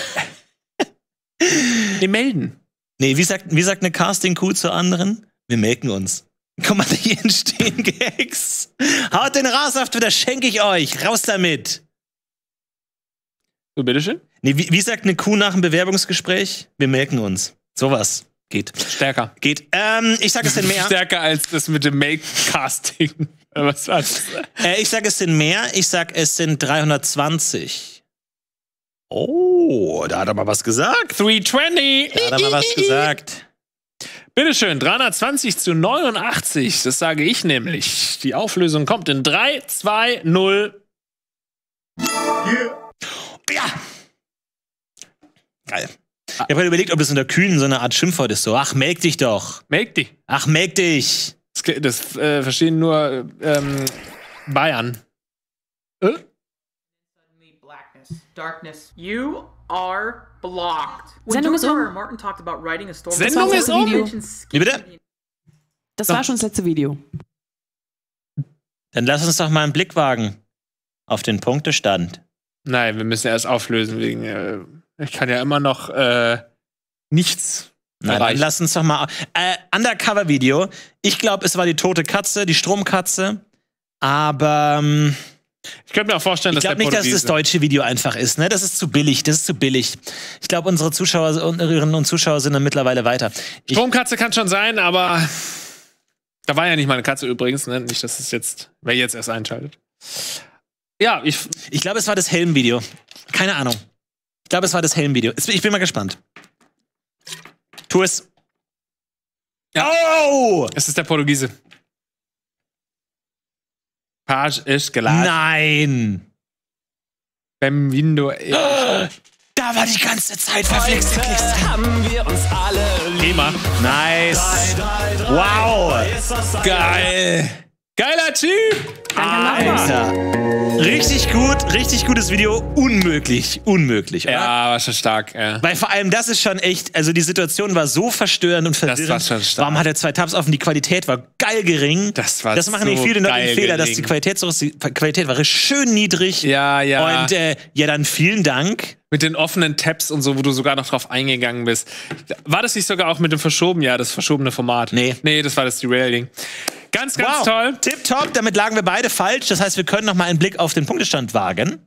Wir melden. Nee, wie sagt eine Casting-Kuh zur anderen? Wir melden uns. Guck mal, hier entstehen Gags. Haut den Rassaft wieder, schenke ich euch. Raus damit. So, bitteschön? Nee, wie sagt eine Kuh nach einem Bewerbungsgespräch? Wir melden uns. Sowas geht. Stärker. Geht. Ich sag es denn mehr. Stärker als das mit dem Make-Casting. Was war's? Ich sag es sind mehr. Ich sag es sind 320. Oh, da hat er mal was gesagt. 320. Da hat er mal was gesagt. Bitteschön, 320:89. Das sage ich nämlich. Die Auflösung kommt in 3, 2, 0. Ja! Geil. Ich habe halt überlegt, ob das unter Kühlen so eine Art Schimpfwort ist. So, ach, melk dich doch. Melk dich. Ach, melk dich. Das verstehen nur Bayern. Darkness. You are blocked. Sendung ist um. Martin talked about writing a story. Sendung ist um. Wie bitte? Das war schon das letzte Video. Dann lass uns doch mal einen Blick wagen auf den Punktestand. Nein, wir müssen erst auflösen wegen. Ich kann ja immer noch nichts. Nein, dann lass uns doch mal. Undercover-Video. Ich glaube, es war die tote Katze, die Stromkatze. Aber ich könnte mir auch vorstellen, ich glaube nicht, dass es das deutsche Video einfach ist. Ne? Das ist zu billig. Das ist zu billig. Ich glaube, unsere Zuschauerinnen und Zuschauer sind dann mittlerweile weiter. Stromkatze kann schon sein, aber da war ja nicht mal eine Katze übrigens. Ne? Nicht, dass es jetzt, wer jetzt erst einschaltet. Ja, ich glaube, es war das Helm-Video. Keine Ahnung. Ich glaube, es war das Helm-Video. Ich bin mal gespannt. Tu es. Ja. Oh! Es ist der Portugiese. Page ist geladen. Nein! Bem-vindo. Da war die ganze Zeit verflixte Klicks. Haben wir uns alle lieb. Thema. Nice. Wow. Geil. Geiler Typ. Alter. Richtig gutes Video. Unmöglich, oder? Ja, war schon stark. Ja. Weil vor allem das ist schon echt, also die Situation war so verstörend und verwirrend. Das war schon stark. Warum hat er 2 Tabs offen? Die Qualität war geil gering. Das machen nicht viele Leute den Fehler, dass die Qualität war schön niedrig. Ja. Und ja, dann vielen Dank. Mit den offenen Tabs und so, wo du sogar noch drauf eingegangen bist. War das nicht sogar auch mit dem das verschobene Format? Nee, das war das Derail-Ding. Ganz toll. Tipptopp, damit lagen wir beide falsch. Das heißt, wir können noch mal einen Blick auf den Punktestand wagen.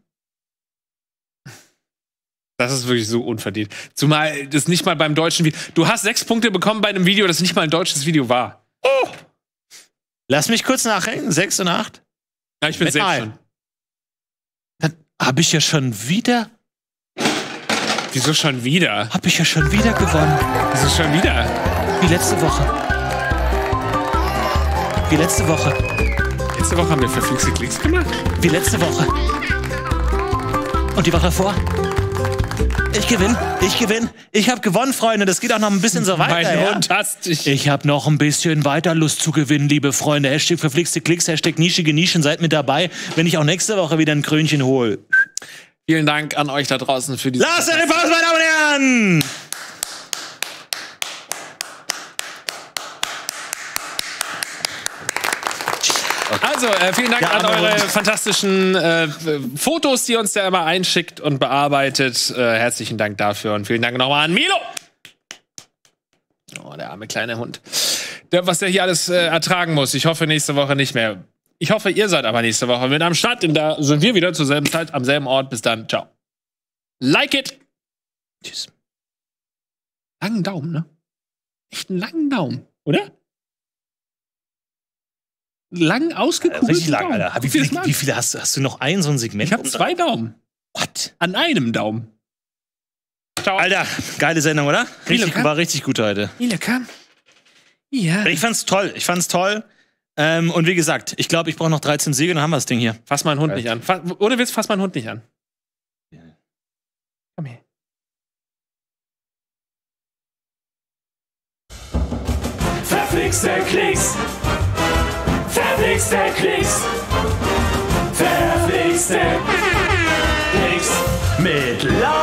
Das ist wirklich so unverdient. Zumal das nicht mal beim deutschen Video. Du hast 6 Punkte bekommen bei einem Video, das nicht mal ein deutsches Video war. Oh! Lass mich kurz nachrechnen. 6 und 8. Ja, ich bin 6 schon. Dann hab ich ja schon wieder. Wieso schon wieder? Hab ich ja schon wieder gewonnen. Wieso schon wieder? Wie letzte Woche. Letzte Woche haben wir verflixte Klicks gemacht. Wie letzte Woche. Und die Woche davor. Ich gewinne. Ich habe gewonnen, Freunde. Das geht auch noch ein bisschen so weiter. Mein Hund hasst dich. Ich habe noch ein bisschen weiter Lust zu gewinnen, liebe Freunde. Hashtag verflixte Klicks, Hashtag nischige Nischen. Seid mit dabei, wenn ich auch nächste Woche wieder ein Krönchen hole. Vielen Dank an euch da draußen für diese. Lasst eine Pause, meine Damen und Herren! Also, vielen Dank an eure fantastischen Fotos, die ihr uns da immer einschickt und bearbeitet. Herzlichen Dank dafür und vielen Dank nochmal an Milo. Oh, der arme kleine Hund. Was der hier alles ertragen muss. Ich hoffe nächste Woche nicht mehr. Ich hoffe, ihr seid aber nächste Woche mit am Start, denn da sind wir wieder zur selben Zeit, am selben Ort. Bis dann. Ciao. Like it. Tschüss. Langen Daumen, ne? Echt einen langen Daumen, oder? Lang ausgekugelten richtig lang, Alter. Wie viele hast du noch so ein Segment? Ich habe 2 Daumen. What? An einem Daumen. Ciao. Alter, geile Sendung, oder? War richtig gut heute. Wie lecker. Ja. Ich fand's toll. Und wie gesagt, ich glaube, ich brauche noch 13 Siege, dann haben wir das Ding hier. Fass meinen Hund nicht an. Ohne Witz, fass meinen Hund nicht an. Komm her. Verflixte Klicks. Verflixte Klicks. Verflixte Klicks mit Laura.